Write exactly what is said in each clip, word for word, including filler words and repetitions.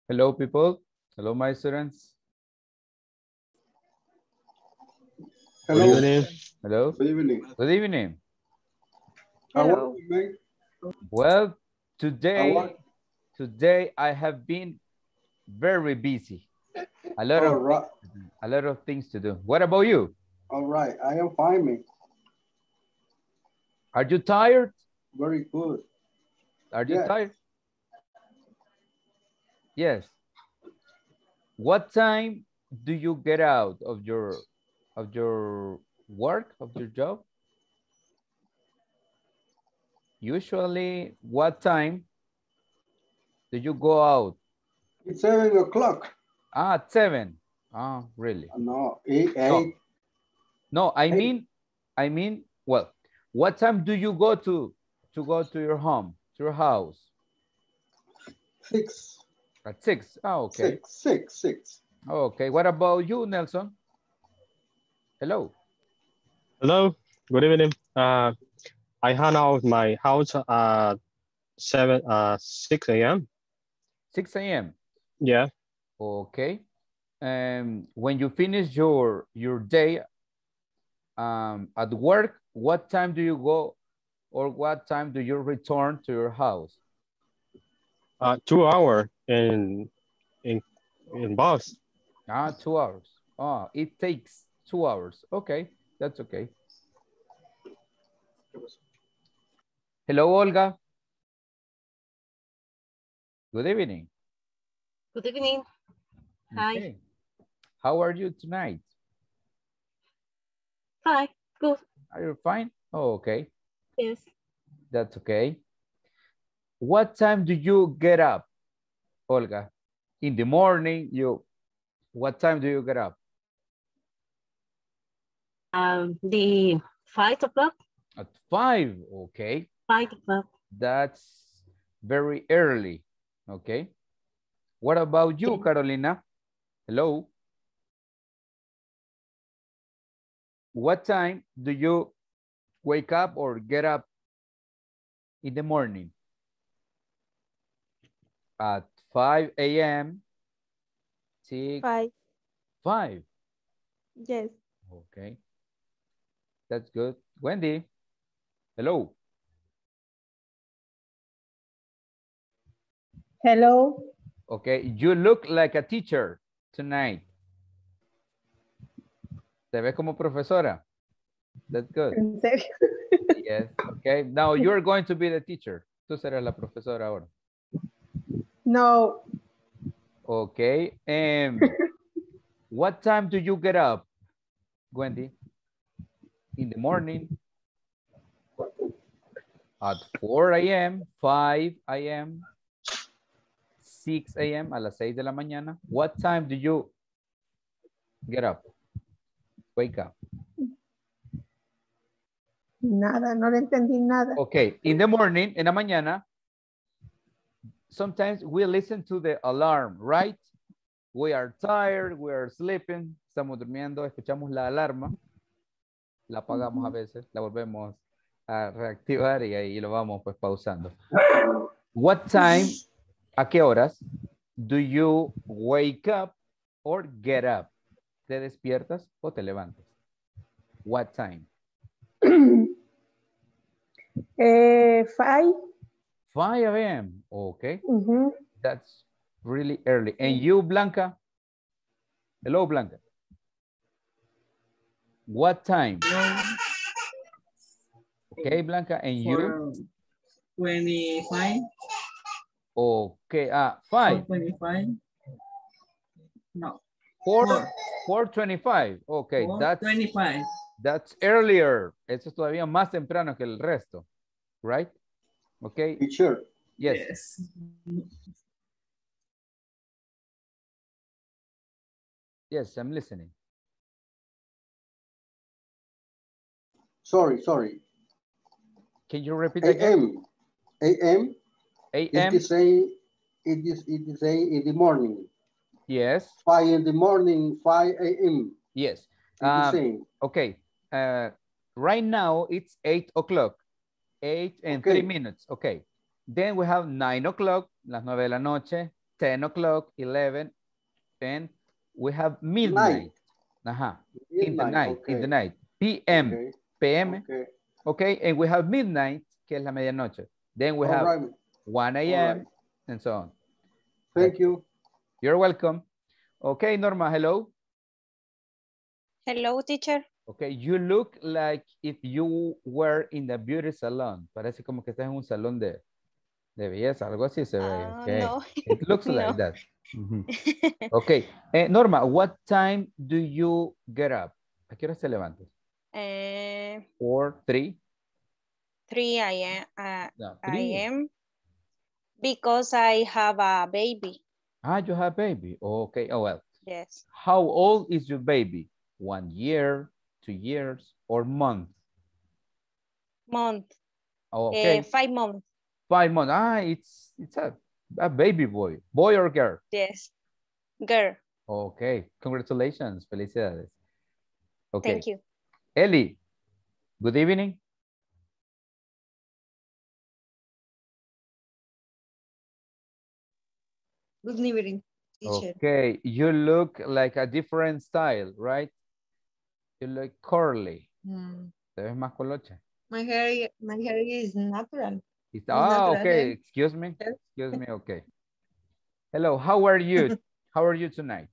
Hello, people. Hello, my students. Hello. Good evening. Hello. Good evening. Good evening. How are Hello. you, man? Well, How today, are today I have been very busy. A lot All of right. things to do. A lot of things to do. What about you? All right. I am fine, man. Are you tired? Very good. Are you Yes. tired? Yes. What time do you get out of your of your work, of your job? Usually, what time do you go out? It's seven o'clock. Ah, at seven. Ah, really? No, eight, No, eight, no, I eight, mean, I mean, well, what time do you go to to go to your home, to your house? six, At six. Ah, okay. six, six, six. Okay. What about you, Nelson? Hello. Hello. Good evening. Uh, I hang out my house at seven uh six a m. six A M. Yeah. Okay. And when you finish your your day um, at work, what time do you go or what time do you return to your house? Uh, two hour in in in bus. Ah, two hours. Ah, it takes two hours. Okay, that's okay. Hello, Olga. Good evening. Good evening. Hi. Okay. How are you tonight? Hi. Good. Are you fine? Oh, okay. Yes. That's okay. What time do you get up, Olga? In the morning, you, what time do you get up? Um, the five o'clock. At five, okay. Five o'clock. That's very early, okay. What about you, Okay. Carolina? Hello. What time do you wake up or get up in the morning? At five A M, six, Five. five. Yes. Okay, that's good. Wendy, hello. Hello. Okay, you look like a teacher tonight. Te ves como profesora. That's good. ¿En serio? Yes, okay. Now you're going to be the teacher. Tú serás la profesora ahora. No. Okay, and what time do you get up, Wendy? In the morning? At four A M, five A M, six A M, a las seis de la mañana. What time do you get up? Wake up. Nada, no le entendí nada. Okay, in the morning, en la mañana, sometimes we listen to the alarm, right? We are tired, we are sleeping, estamos durmiendo, escuchamos la alarma, la apagamos a veces, la volvemos a reactivar y ahí lo vamos pues pausando. What time, a qué horas, do you wake up or get up? ¿Te despiertas o te levantas? What time? eh, five. five A M, okay. Uh-huh. That's really early. And you, Blanca? Hello, Blanca. What time? Okay, Blanca, and you? twenty-five. Okay, ah, five. twenty-five. No. Four, Four. four twenty-five. Okay, Four that's twenty-five. that's earlier. Eso es todavía más temprano que el resto, right? Okay. Teacher. Yes. Yes. Yes, I'm listening. Sorry, sorry. Can you repeat again? A M. A M. A It M. is a. It is. It is a in the morning. Yes. Five in the morning. Five A M. Yes. It's the Um, same. okay. Uh, right now it's eight o'clock. Eight and Okay. three minutes. Okay. Then we have nine o'clock, las nueve de la noche, ten o'clock, eleven, and we have midnight. Uh-huh. In the night, okay. in the night. P M, Okay. P M, Okay. okay, and we have midnight, que es la medianoche. Then we All have right. one A All M right. and so on. Thank you. You're welcome. Okay, Norma, hello. Hello, teacher. Okay, you look like if you were in the beauty salon. Parece como que estás en un salón de, de belleza, algo así se ve. Uh, Okay. no. It looks No. like that. Mhm. Okay, eh, Norma, what time do you get up? ¿A qué hora se levanta? Eh, Four, three? three A M. Uh, No, I three. am because I have a baby. Ah, you have baby. Okay, oh well. Yes. How old is your baby? One year, two years, or month? Month. Okay. Uh, five months. Five months. Ah, it's it's a, a baby boy. Boy or girl? Yes. Girl. Okay. Congratulations. Felicidades. Okay. Thank you. Ellie, good evening. Good evening, teacher. Okay. You look like a different style, right? You look curly. Mm. Te ves más colocha. My hair, my hair is natural. It's, Is ah, natural okay. hair. Excuse me. Yes. Excuse me. Okay. Hello. How are you? How are you tonight?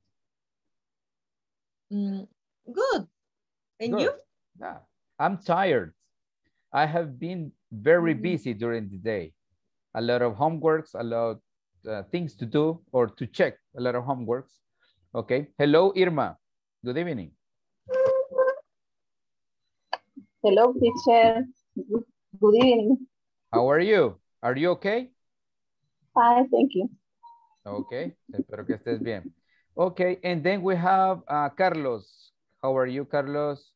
Mm, good. And Good. you? Yeah. I'm tired. I have been very Mhm. busy during the day. A lot of homeworks, a lot of uh, things to do or to check, a lot of homeworks. Okay. Hello, Irma. Good evening. Hello, teacher. Good, good evening. How are you? Are you okay? Fine, thank you. Okay. Espero que estés bien. Okay. And then we have uh, Carlos. How are you, Carlos?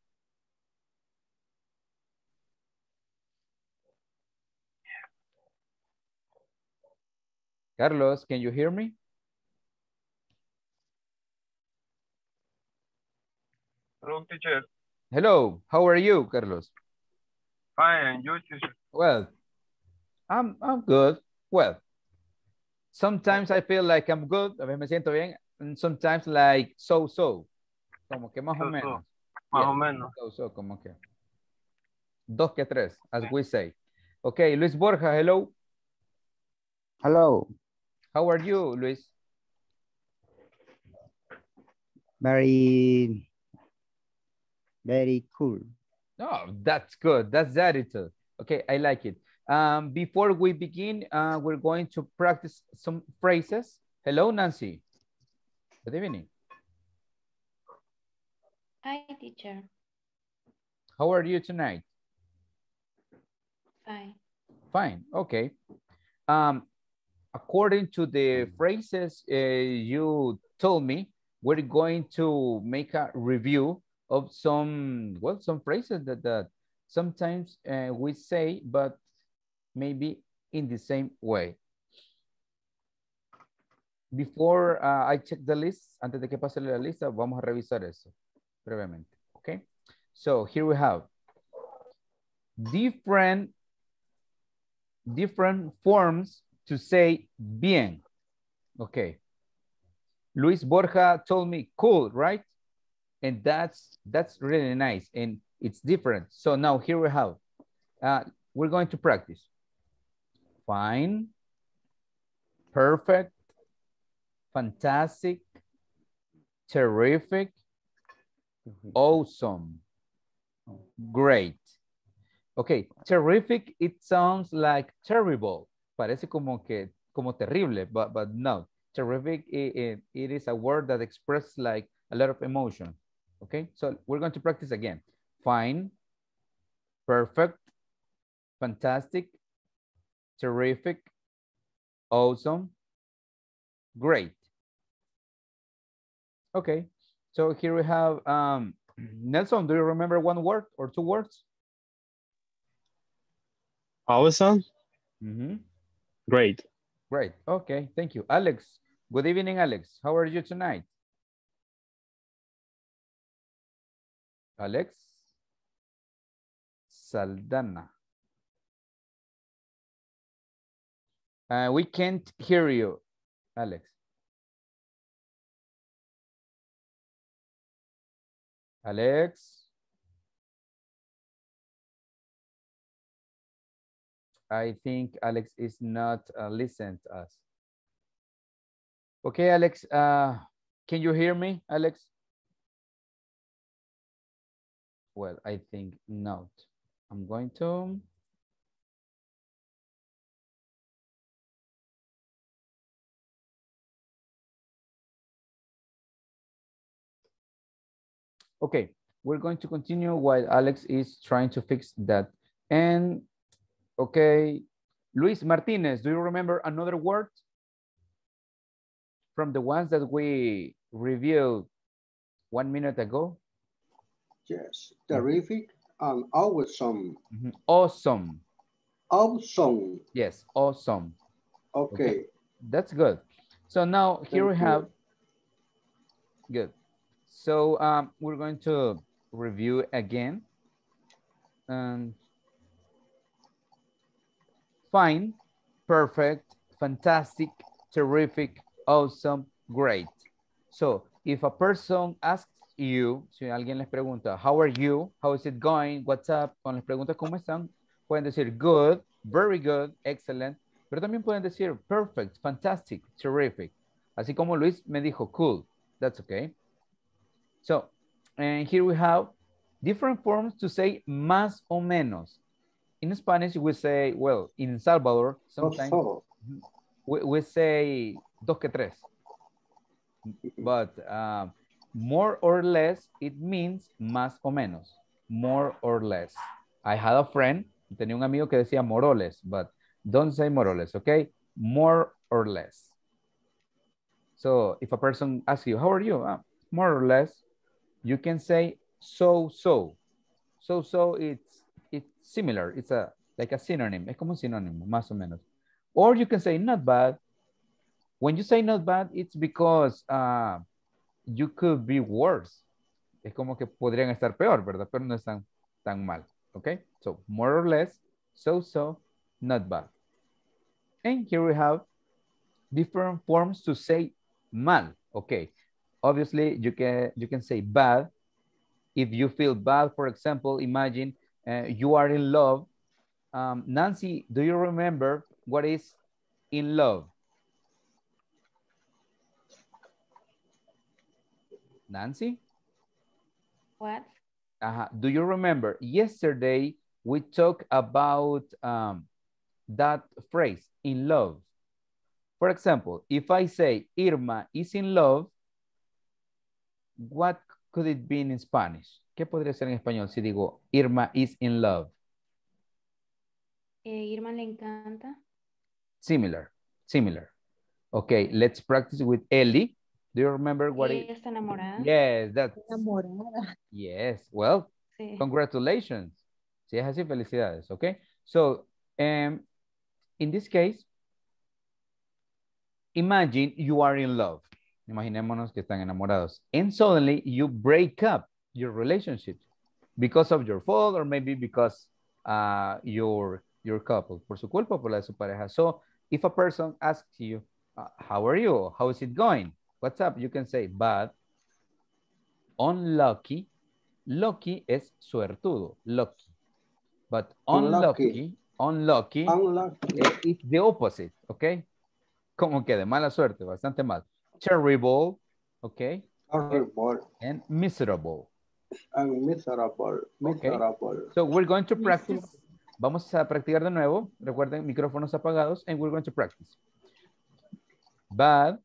Carlos, can you hear me? Hello, teacher. Hello. How are you, Carlos? Fine, and you, teacher? Well, I'm, I'm good. Well, sometimes I feel like I'm good. A veces me siento bien. And sometimes like so-so. Como que más So, o so. menos. Más Yeah, o menos. So-so, como que. Dos que tres, as we say. Okay, Luis Borja, hello. Hello. How are you, Luis? Very, very cool. Oh, that's good. That's the attitude. Okay, I like it. Um, before we begin, uh, we're going to practice some phrases. Hello, Nancy. Good evening. Hi, teacher. How are you tonight? Fine. Fine, okay. Um, according to the phrases uh, you told me, we're going to make a review of some, well, some phrases that, that sometimes uh, we say, but maybe in the same way. Before uh, I check the list, antes de que pase la lista, vamos a revisar eso brevemente, okay? So here we have different, different forms to say bien, okay? Luis Borja told me cool, right? And that's, that's really nice and it's different. So now here we have, uh, we're going to practice. Fine, perfect, fantastic, terrific, awesome, great. Okay, terrific, it sounds like terrible. Parece como que, como terrible, but, but no. Terrific, it, it, it is a word that expresses like a lot of emotion. Okay, so we're going to practice again. Fine, perfect, fantastic, terrific, awesome, great. Okay, so here we have, um, Nelson, do you remember one word or two words? Awesome. Mm-hmm. Great. Great, okay, thank you. Alex, good evening, Alex. How are you tonight? Alex Saldana. Uh, we can't hear you, Alex. Alex. I think Alex is not uh, listening to us. Okay, Alex, uh, can you hear me, Alex? Well, I think not. I'm going to... Okay, we're going to continue while Alex is trying to fix that. And, okay, Luis Martinez, do you remember another word from the ones that we reviewed one minute ago? Yes, terrific and awesome. Mm-hmm. Awesome. Awesome. Yes, awesome. Okay. Okay. That's good. So now here Thank we have, you. good. So um, we're going to review again. Um, fine, perfect, fantastic, terrific, awesome, great. So if a person asks you, si alguien les pregunta, how are you? How is it going? What's up? Cuando les pregunta cómo están, pueden decir good, very good, excellent, pero también pueden decir perfect, fantastic, terrific. Así como Luis me dijo cool, that's okay. So, and here we have different forms to say más o menos. In Spanish, we say, well, in Salvador, sometimes we, we say dos que tres. But uh, more or less, it means más o menos. More or less. I had a friend, tenía un amigo que decía more or less, but don't say more or less, okay? More or less. So if a person asks you, how are you? Ah, more or less. You can say so, so. So, so, it's, it's similar. It's a, like a synonym. Es como un sinónimo, más o menos. Or you can say not bad. When you say not bad, it's because uh, you could be worse. Es como que podrían estar peor, ¿verdad? Pero no están tan mal. Okay? So, more or less, so, so, not bad. And here we have different forms to say mal. Okay. Obviously, you can, you can say bad. If you feel bad, for example, imagine uh, you are in love. Um, Nancy, do you remember what is in love? Nancy? What? Uh, do you remember yesterday we talked about um, that phrase, in love? For example, if I say Irma is in love, what could it be in Spanish? ¿Qué podría ser en español si digo Irma is in love? Eh, Irma le encanta. Similar, similar. Okay, let's practice with Ellie. Do you remember what Ella it? está enamorada. Yes, that's. Enamorada. Yes, well, Sí. congratulations. Si es así, felicidades, okay? So, um, in this case, imagine you are in love. Imaginémonos que están enamorados. And suddenly you break up your relationship because of your fault or maybe because uh, your, your couple, por su culpa, por la de su pareja. So if a person asks you, uh, how are you? How is it going? What's up? You can say bad, unlucky. Lucky es suertudo, lucky. But unlucky, unlucky, unlucky. is the opposite, okay? Como que de mala suerte, bastante mal. Terrible, okay? Terrible. And miserable. And miserable. Miserable. Okay. So we're going to practice. Vamos a practicar de nuevo. Recuerden, micrófonos apagados. And we're going to practice. Bad.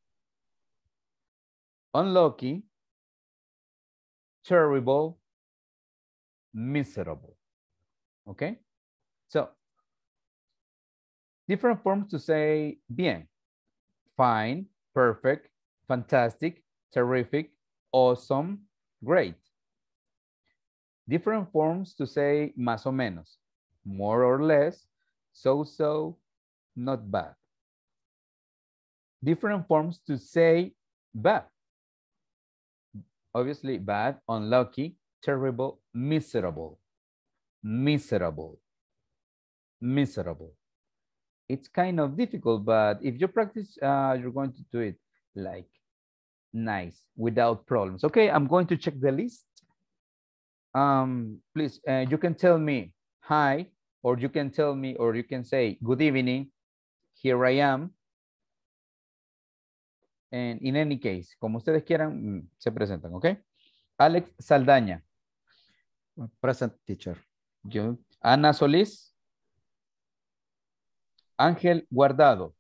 Unlucky. Terrible. Miserable. Okay? So, different forms to say bien. Fine, perfect, fantastic, terrific, awesome, great. Different forms to say más o menos. More or less, so-so, not bad. Different forms to say bad. Obviously, bad, unlucky, terrible, miserable. Miserable. Miserable. It's kind of difficult, but if you practice, uh, you're going to do it like nice, without problems. Okay, I'm going to check the list. Um, please, uh, you can tell me hi, or you can tell me, or you can say good evening. Here I am. And in any case, como ustedes quieran, se presentan, ¿ok? Alex Saldaña. Present, teacher. Yo. Ana Solís. Ángel Guardado.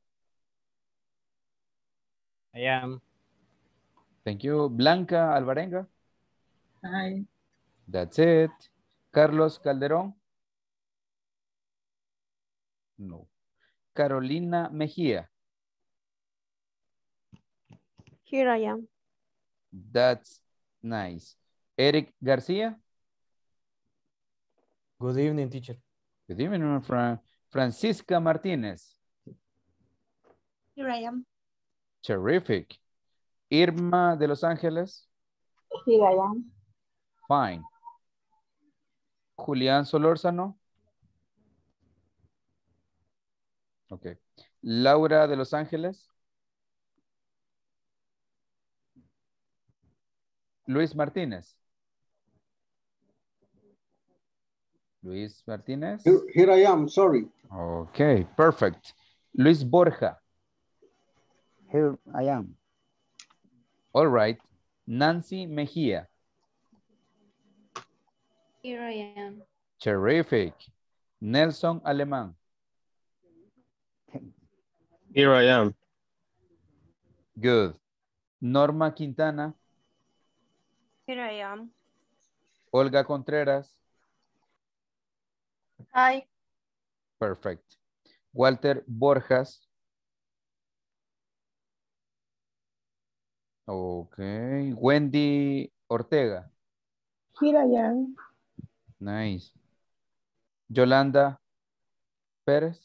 I am. Thank you. Blanca Alvarenga. Hi. That's it. Carlos Calderón. No. Carolina Mejía. Here I am. That's nice. Eric García. Good evening, teacher. Good evening, my friend. Francisca Martínez. Here I am. Terrific. Irma de Los Ángeles. Here I am. Fine. Julián Solórzano. Ok. Laura de Los Ángeles. Luis Martínez. Luis Martínez. Here, here I am, sorry. Ok, perfect. Luis Borja. Here I am. All right. Nancy Mejía. Here I am. Terrific. Nelson Alemán. Here I am. Good. Norma Quintana. Here I am. Olga Contreras. Hi. Perfect. Walter Borjas. Okay. Wendy Ortega. Here I am. Nice. Yolanda Pérez.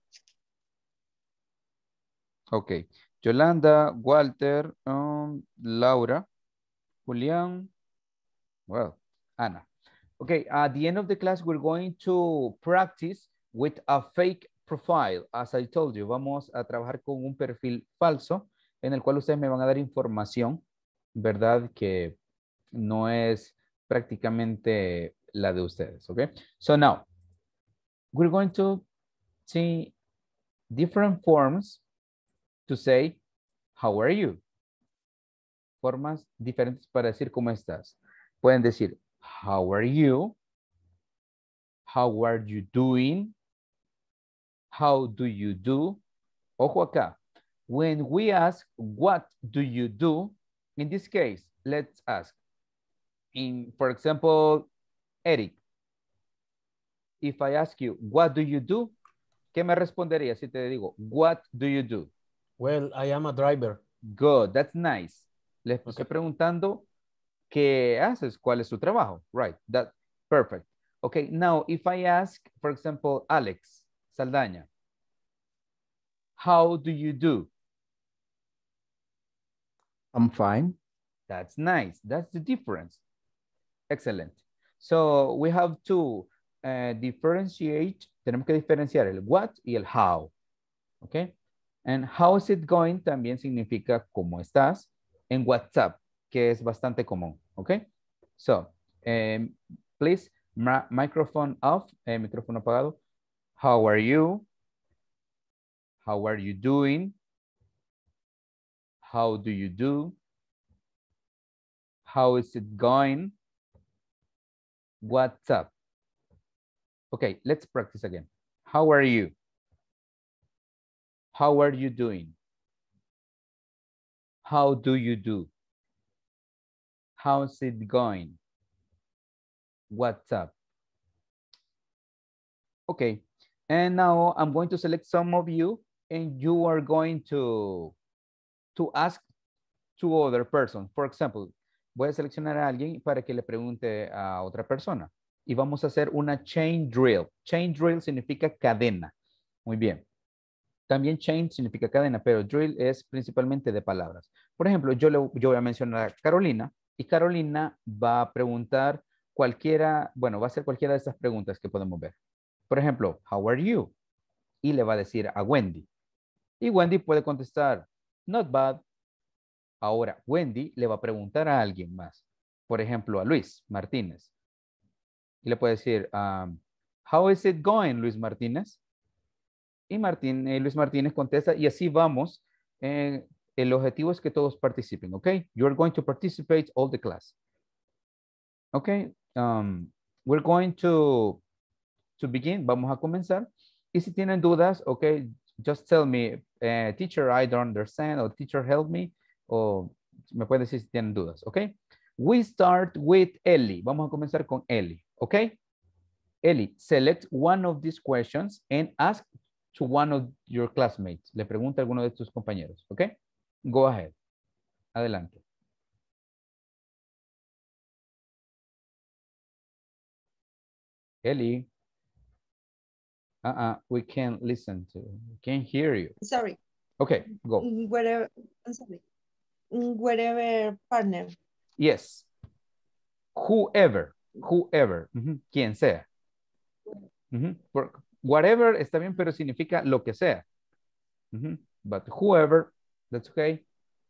Okay. Yolanda, Walter, um, Laura, Julián, well, Ana. Okay, at the end of the class, we're going to practice with a fake profile. As I told you, vamos a trabajar con un perfil falso en el cual ustedes me van a dar información, ¿verdad? Que no es prácticamente la de ustedes, okay? So now, we're going to see different forms to say, how are you? Formas diferentes para decir cómo estás. Pueden decir, how are you? How are you doing? How do you do? Ojo acá. When we ask, what do you do? In this case, let's ask. In, for example, Eric. If I ask you, what do you do? ¿Qué me respondería si te digo, what do you do? Well, I am a driver. Good, that's nice. Les estoy preguntando, ¿qué haces? ¿Cuál es tu trabajo? Right, that, perfect. Okay, now if I ask, for example, Alex Saldaña, how do you do? I'm fine. That's nice. That's the difference. Excellent. So we have to uh, differentiate. Tenemos que diferenciar el what y el how. Okay. And how is it going también significa cómo estás en WhatsApp, que es bastante común. Okay. So, um, please, microphone off, eh, micrófono apagado. How are you? How are you doing? How do you do? How is it going? What's up? Okay, let's practice again. How are you? How are you doing? How do you do? How's it going? What's up? Okay, and now I'm going to select some of you and you are going to, to ask to other person. For example, voy a seleccionar a alguien para que le pregunte a otra persona. Y vamos a hacer una chain drill. Chain drill significa cadena. Muy bien. También chain significa cadena, pero drill es principalmente de palabras. Por ejemplo, yo, le, yo voy a mencionar a Carolina y Carolina va a preguntar cualquiera, bueno, va a hacer cualquiera de estas preguntas que podemos ver. Por ejemplo, how are you? Y le va a decir a Wendy. Y Wendy puede contestar, not bad. Ahora, Wendy le va a preguntar a alguien más. Por ejemplo, a Luis Martínez. Y le puede decir, um, how is it going, Luis Martínez? Y Martín, eh, Luis Martínez contesta y así vamos. Eh, el objetivo es que todos participen, ¿ok? You're going to participate all the class. Ok, um, we're going to, to begin. Vamos a comenzar. Y si tienen dudas, ok, just tell me, uh, teacher, I don't understand, or teacher, help me, o me pueden decir si tienen dudas, ok? We start with Ellie. Vamos a comenzar con Ellie, ok? Ellie, select one of these questions and ask to one of your classmates. Le pregunta a alguno de tus compañeros, ok? Go ahead. Adelante. Ellie. Uh-uh, we can't listen to, we can't hear you. Sorry. Okay, go. Whatever, I'm sorry. Whatever partner. Yes. Whoever, whoever, uh-huh. Quien sea. Uh-huh. Por, whatever está bien, pero significa lo que sea. Uh-huh. But whoever, that's okay.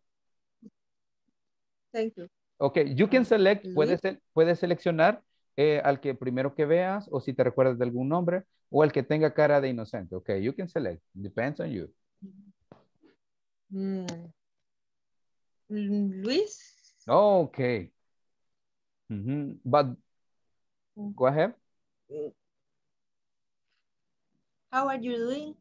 Thank you. Okay, you can select, Luis. puedes, puedes seleccionar eh, al que primero que veas, o si te recuerdas de algún nombre, o al que tenga cara de inocente. Okay, you can select, depends on you. Mm. Luis. Okay. Mm-hmm. But go ahead. How are you doing?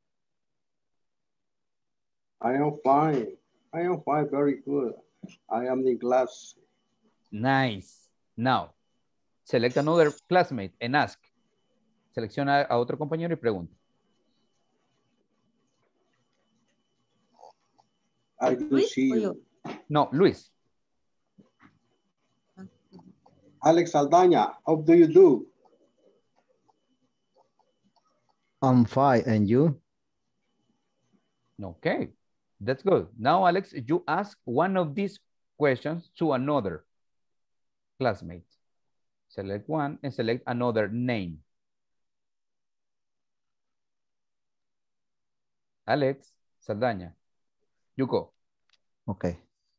I am fine. I am fine, very good. I am in class. Nice. Now, select another classmate and ask. Selecciona a otro compañero y pregunta. I do see you. No, Luis. Alex Saldaña, how do you do? I'm fine, and you? Okay, that's good. Now, Alex, you ask one of these questions to another classmate. Select one and select another name. Alex Saldaña, you go. Okay.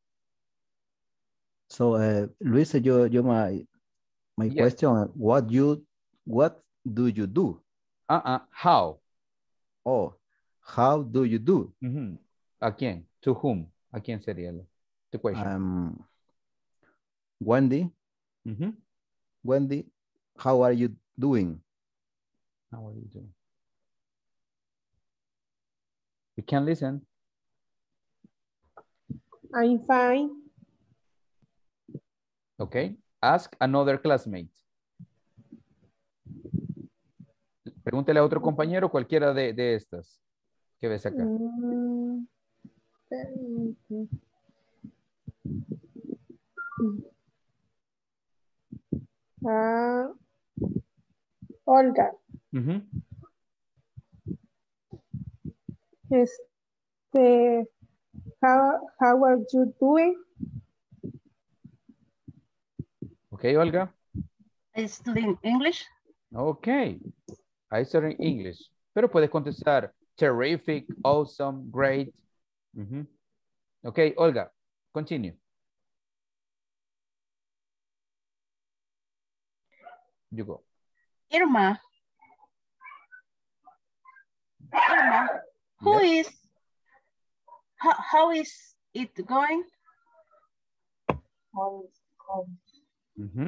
So, uh, Luis, you, you my, my Yes. question, what you, what do you do? Uh-uh, how? Oh, how do you do? Mm-hmm. ¿A quién? To whom? ¿A quién sería la the question? Um, Wendy. Mm-hmm. Wendy, how are you doing? How are you doing? We can listen. I'm fine. Okay. Ask another classmate. Pregúntele a otro compañero cualquiera de, de estas que ves acá. Mm, ah, Olga. Uh-huh. Este, how, how are you doing? Okay, Olga. I study English. Okay. I study English. Pero puedes contestar terrific, awesome, great. Uh-huh. Okay, Olga, continue. You go. Irma. Irma, who Yes. is, how, how is it going? Mm-hmm.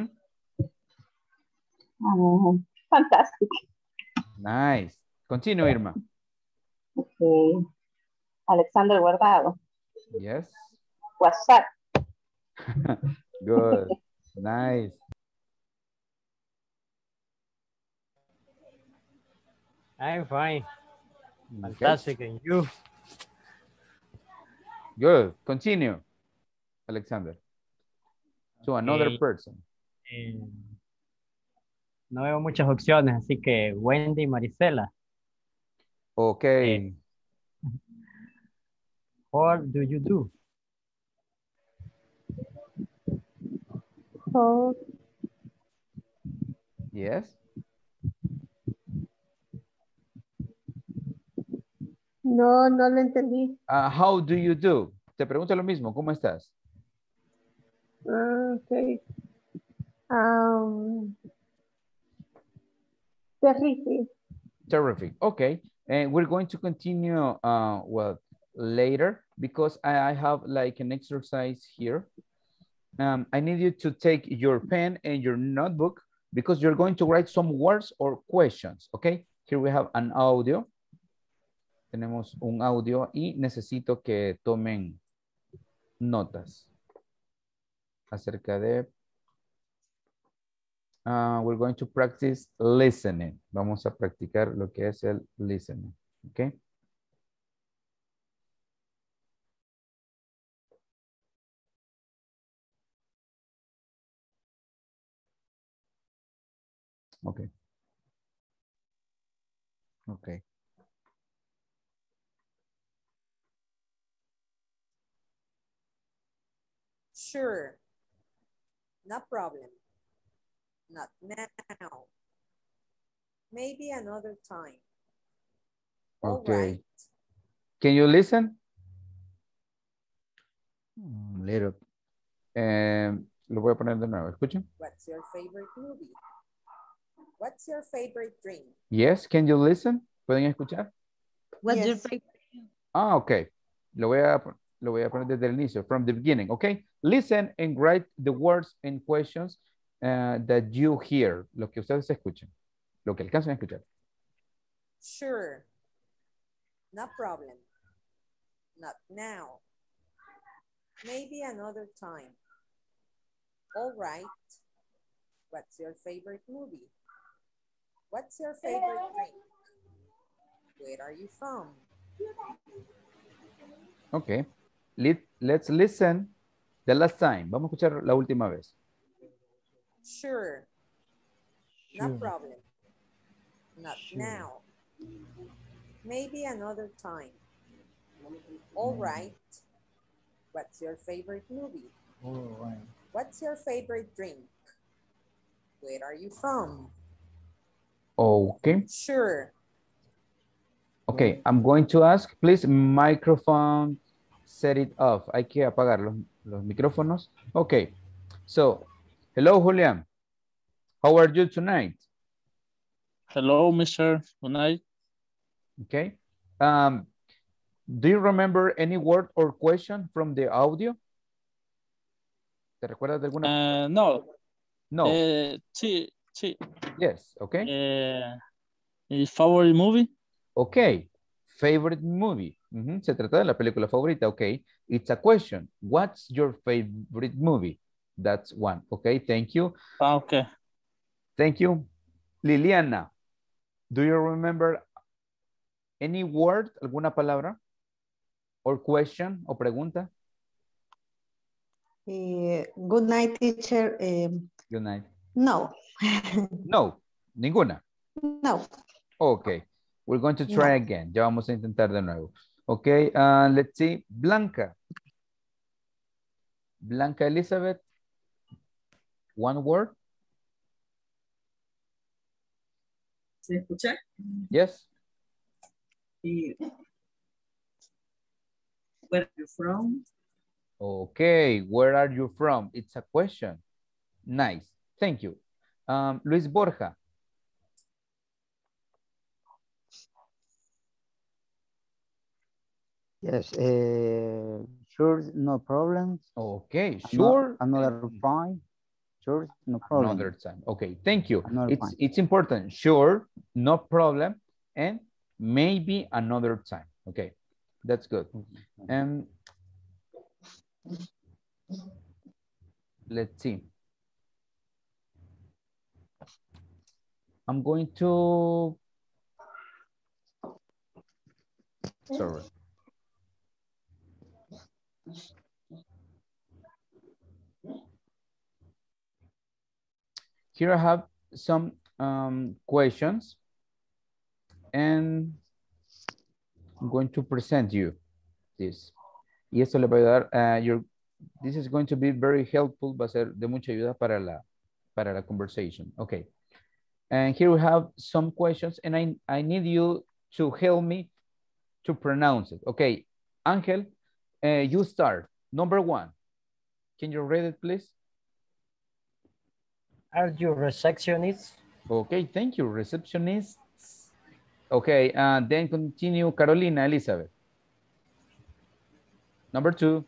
Oh, fantastic. Nice. Continue, Irma. Okay. Alexander Guardado. Yes. WhatsApp. Good. Nice. I'm fine. Okay. Fantastic. And you? Good. Continue, Alexander. To another Okay. person. Eh, no veo muchas opciones, así que Wendy y Marisela. Okay. Eh, what do you do? Oh, Yes. no, no lo entendí. Uh, how do you do? Te pregunto lo mismo. ¿Cómo estás? Ah, ok. Um, Terrific. Terrific. Okay. And we're going to continue, uh, well, later because I, I have like an exercise here. Um, I need you to take your pen and your notebook because you're going to write some words or questions. Okay. Here we have an audio. Tenemos un audio y necesito que tomen notas acerca de... Uh, we're going to practice listening. Vamos a practicar lo que es el listening. Okay. Okay. Okay. Sure. No problem. Not now. Maybe another time. All Okay. right. Can you listen? Mm, little. Eh, lo voy a poner de nuevo. Escuchen. What's your favorite movie? What's your favorite drink? Yes, can you listen? ¿Pueden escuchar? What's your Yes. favorite? Ah, ok. Lo voy a, lo voy a poner desde el inicio, from the beginning, okay? Listen and write the words and questions uh, that you hear, lo que ustedes escuchen, lo que alcancen a escuchar. Sure. No problem. Not now. Maybe another time. All right. What's your favorite movie? What's your favorite drink? Where are you from? Okay. Let, let's listen the last time. Vamos a escuchar la última vez. Sure. No Sure. problem. Not Sure. now. Maybe another time. All right. What's your favorite movie? All right. What's your favorite drink? Where are you from? Okay. Sure. Okay, I'm going to ask, please, microphone, set it off. Hay que apagar los, los micrófonos. Okay, so, hello, Julian. How are you tonight? Hello, Mister Good night. Okay. Um, do you remember any word or question from the audio? ¿Te recuerdas de alguna? Uh, no. No. Uh, sí, sí. Yes, okay. Uh, his favorite movie? Okay. Favorite movie. Uh-huh. Se trata de la película favorita. Okay. It's a question. What's your favorite movie? That's one. Okay. Thank you. Ah, okay. Thank you. Liliana, do you remember any word, alguna palabra? Or question o pregunta? Eh, good night, teacher. Eh, Good night. no. No, ninguna. No. Okay. We're going to try No. again. Ya vamos a intentar de nuevo. Okay, uh, let's see. Blanca. Blanca Elizabeth. One word. ¿Se escucha? Yes. Y- Where are you from? Okay, where are you from? It's a question. Nice. Thank you. Um, Luis Borja. Yes, uh, sure, no problem. Okay, Ano- sure. Another fine. Sure, no problem. Another time. Okay, thank you. Another It's time. it's important. Sure, no problem, and maybe another time. Okay, that's good. And let's see. I'm going to. Sorry. Here I have some um, questions, and I'm going to present you this. Y esto le va a ayudar a your, this is going to be very helpful, va a ser de mucha ayuda para la, para la conversation. Okay. And here we have some questions, and I, I need you to help me to pronounce it. Okay, Angel, uh, you start. Number one. Can you read it, please? Are you receptionist? Okay, thank you, receptionists. Okay, uh, then continue Carolina Elizabeth. Number two.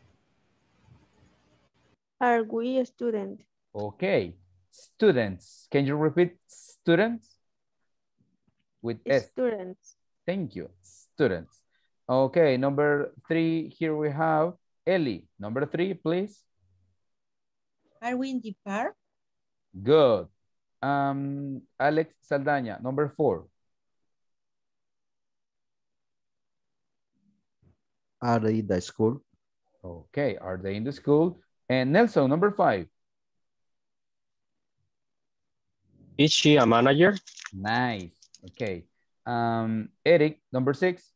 Are we a student? Okay, students. Can you repeat students? With S. Students. Thank you, students. Okay, number three, here we have Ellie. Number three, please. Are we in the park? Good. Um, Alex Saldaña, number four. Are they in the school? Okay, are they in the school? And Nelson, number five. Is she a manager? Nice. Okay. Um, Eric, number six.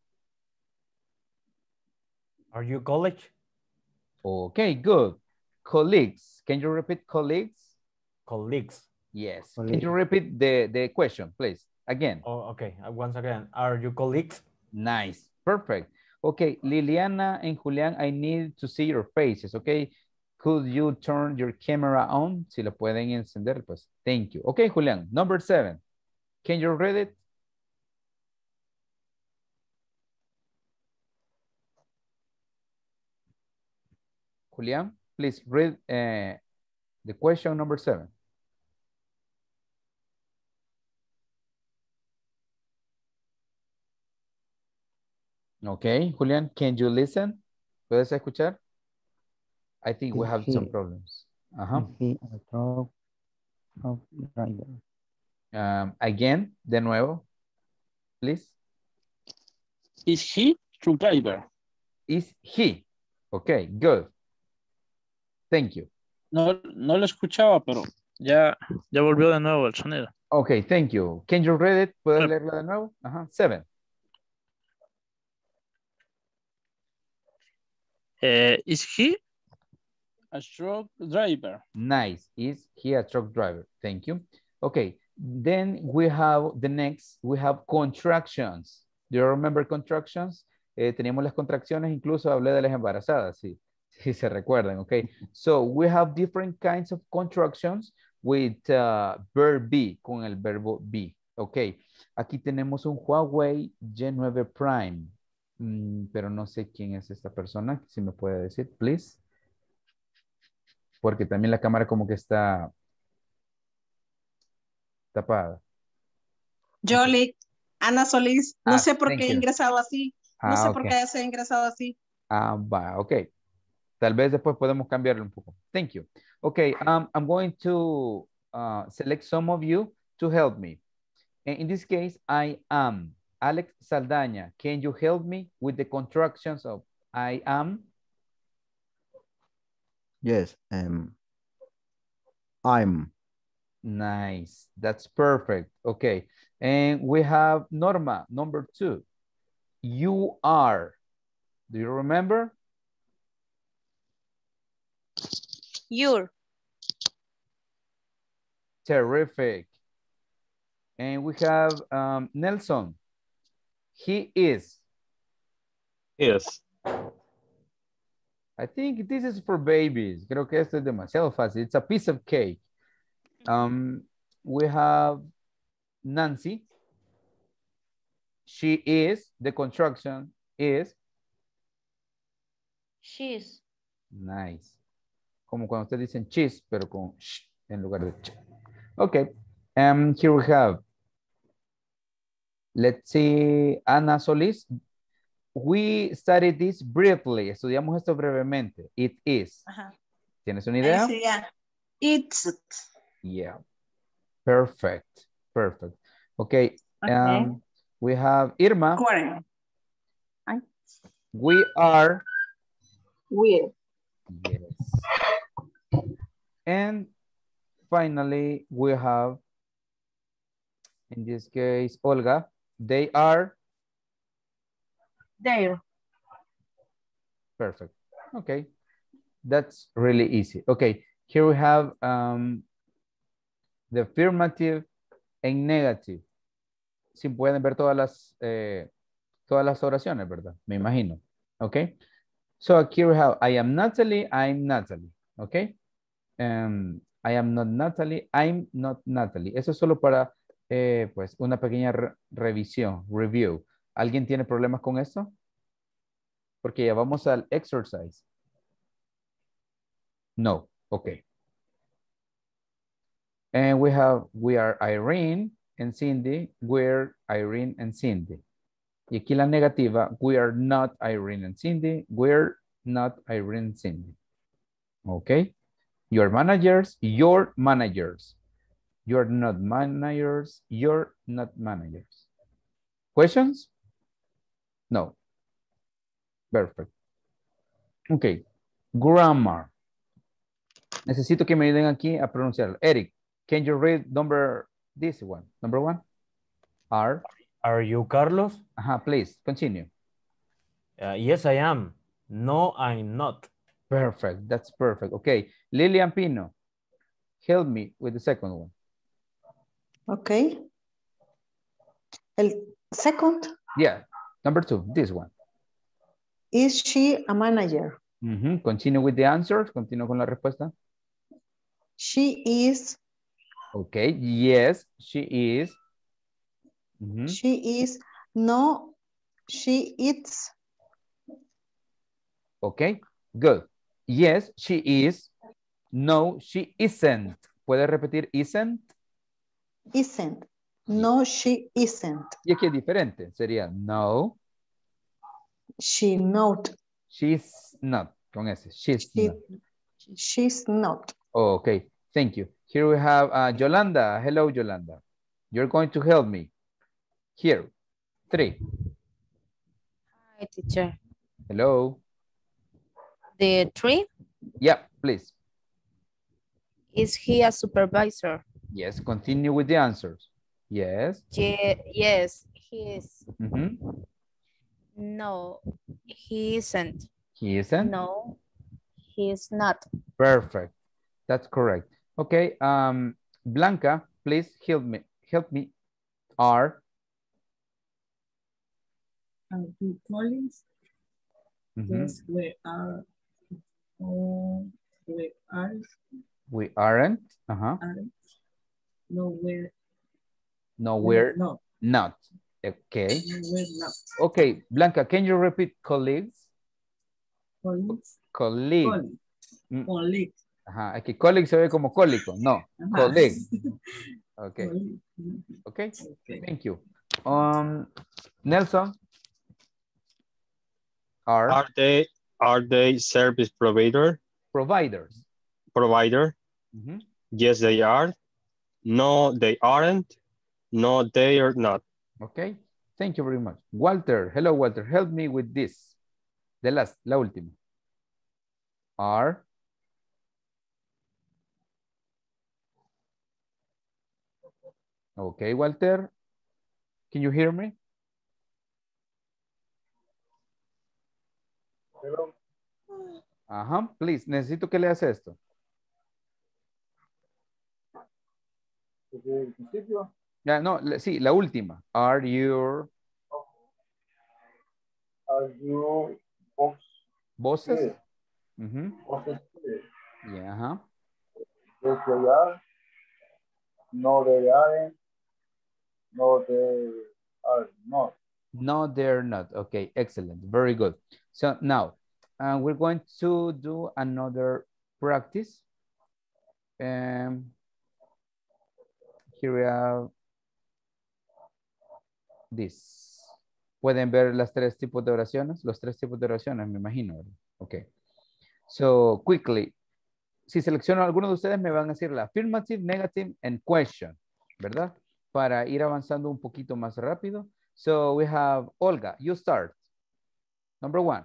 Are you college? Okay, good. Colleagues. Can you repeat colleagues? Colleagues. Yes. Colleagues. Can you repeat the, the question, please? Again. Oh, okay. Uh, Once again, are you colleagues? Nice. Perfect. Okay, Liliana and Julián, I need to see your faces, okay? Could you turn your camera on? Si lo pueden encender, pues. Thank you. Okay, Julián, number seven. Can you read it? Julián, please read uh, the question number seven. Okay, Julián, can you listen? ¿Puedes escuchar? I think we have some problems. Uh-huh. He a truck, truck driver. Um, again, de nuevo, please. Is he truck driver? Is he? Okay, good. Thank you. No, no lo escuchaba, pero ya, ya volvió de nuevo el sonido. Okay, thank you. Can you read it? ¿Puedes leerlo de nuevo? Ajá, seven. Uh, is he a truck driver? Nice. Is he a truck driver? Thank you. Okay, then we have the next, we have contractions. Do you remember contractions? Eh, teníamos las contracciones, incluso hablé de las embarazadas, sí, sí se recuerdan, okay? So we have different kinds of contractions with uh, verb be, con el verbo be, okay? Aquí tenemos un Huawei G nueve Prime. Mm, pero no sé quién es esta persona, si me puede decir, please. Porque también la cámara como que está tapada. Jolie, Ana Solís, no Ah, sé por thank qué he you. ingresado así. No Ah, sé ok. por qué se ha ingresado así. Ah, va, ok. Tal vez después podemos cambiarlo un poco. Thank you. Okay, um, I'm going to uh, select some of you to help me. And in this case, I am. Alex Saldaña, can you help me with the contractions of I am? Yes. Um, I'm. Nice. That's perfect. Okay. And we have Norma, number two. You are. Do you remember? You're. Terrific. And we have um, Nelson. He is. Yes. I think this is for babies. Creo que esto es demasiado fácil. It's a piece of cake. Um, we have Nancy. She is. The construction is. She's. Nice. Como cuando ustedes dicen cheese, pero con sh en lugar de ch. Okay. Um, here we have. Let's see, Ana Solís. We studied this briefly. Estudiamos esto brevemente. It is. Ajá. ¿Tienes una idea? Ahí sería, it's. Yeah. Perfect. Perfect. Okay. Okay. Um, we have Irma. Correct. We are. With. Yes. And finally, we have, in this case, Olga. They are. There. Perfect. Okay. That's really easy. Okay. Here we have um, the affirmative and negative. Si pueden ver todas las, eh, todas las oraciones, ¿verdad? Me imagino. Okay. So here we have, I am Natalie, I'm Natalie. Okay. Um, I am not Natalie. I'm not Natalie. Eso es solo para eh, pues una pequeña re revisión, review. ¿Alguien tiene problemas con esto? Porque ya vamos al exercise. No. Okay. And we have, we are Irene and Cindy. We're Irene and Cindy. Y aquí la negativa, we are not Irene and Cindy. We're not Irene and Cindy. Okay. Your managers, your managers. You're not managers, you're not managers. Questions? No. Perfect. Okay. Grammar. Necesito que me ayuden aquí a pronunciarlo. Eric, can you read number, this one, number one? Are. Are you Carlos? Uh-huh, please, continue. Uh, yes, I am. No, I'm not. Perfect, that's perfect. Okay, Lilian Pino, help me with the second one. Okay. El second. Yeah, number two, this one. Is she a manager? Mm-hmm. Continue with the answers. Continue con la respuesta. She is. Okay, yes, she is. Mm-hmm. She is. No, she eats. Okay, good. Yes, she is. No, she isn't. ¿Puede repetir isn't? Isn't. No, she isn't. Y aquí es diferente. Sería no. She not. She's not. Con ese. She's she, not. She's not. Oh, okay. Thank you. Here we have uh, Yolanda. Hello, Yolanda. You're going to help me. Here. Three. Hi, teacher. Hello. The three? Yeah, please. Is he a supervisor? Yes, continue with the answers. Yes. Ye yes, he is. Mm-hmm. No, he isn't. He isn't? No, he is not. Perfect. That's correct. Okay, um, Blanca, please help me. Help me. Are. Are you Collins? Mm-hmm. Yes, we are. Oh, we are. We aren't. Uh-huh. Aren't. No, we're. No, we're not. Not. Okay. No, we're not. Okay, Blanca, can you repeat colleagues? Colleagues. Colleague. Colleague. Mm. Colleague. Ajá, aquí colleague se ve como cólico. No, Ajá. colleague. Okay. Colleague. Okay. Okay. Thank you. Um, Nelson. Are. Are they are they service provider? Providers. Provider? Mm-hmm. Yes, they are. No, they aren't. No, they are not. Okay. Thank you very much. Walter. Hello, Walter. Help me with this. The last, la última. Are. Okay, Walter. Can you hear me? Hello. Ajá, please. Necesito que leas esto. ¿Desde el principio? Ya, no, le- sí, la última. Are you Are you box? bosses? Yes. Ujú. Boxes? Yes. Yeah, ajá. Yes, they are. No, they aren't. No, they are not. No, they're not. Okay, excellent. Very good. So now, uh, we're going to do another practice. Um, here we have this. Pueden ver las tres tipos de oraciones, los tres tipos de oraciones, me imagino. ¿verdad? Okay. So, quickly, si selecciono alguno de ustedes, me van a decir la affirmative, negative, and question, ¿verdad? Para ir avanzando un poquito más rápido. So, we have Olga, you start. Number one.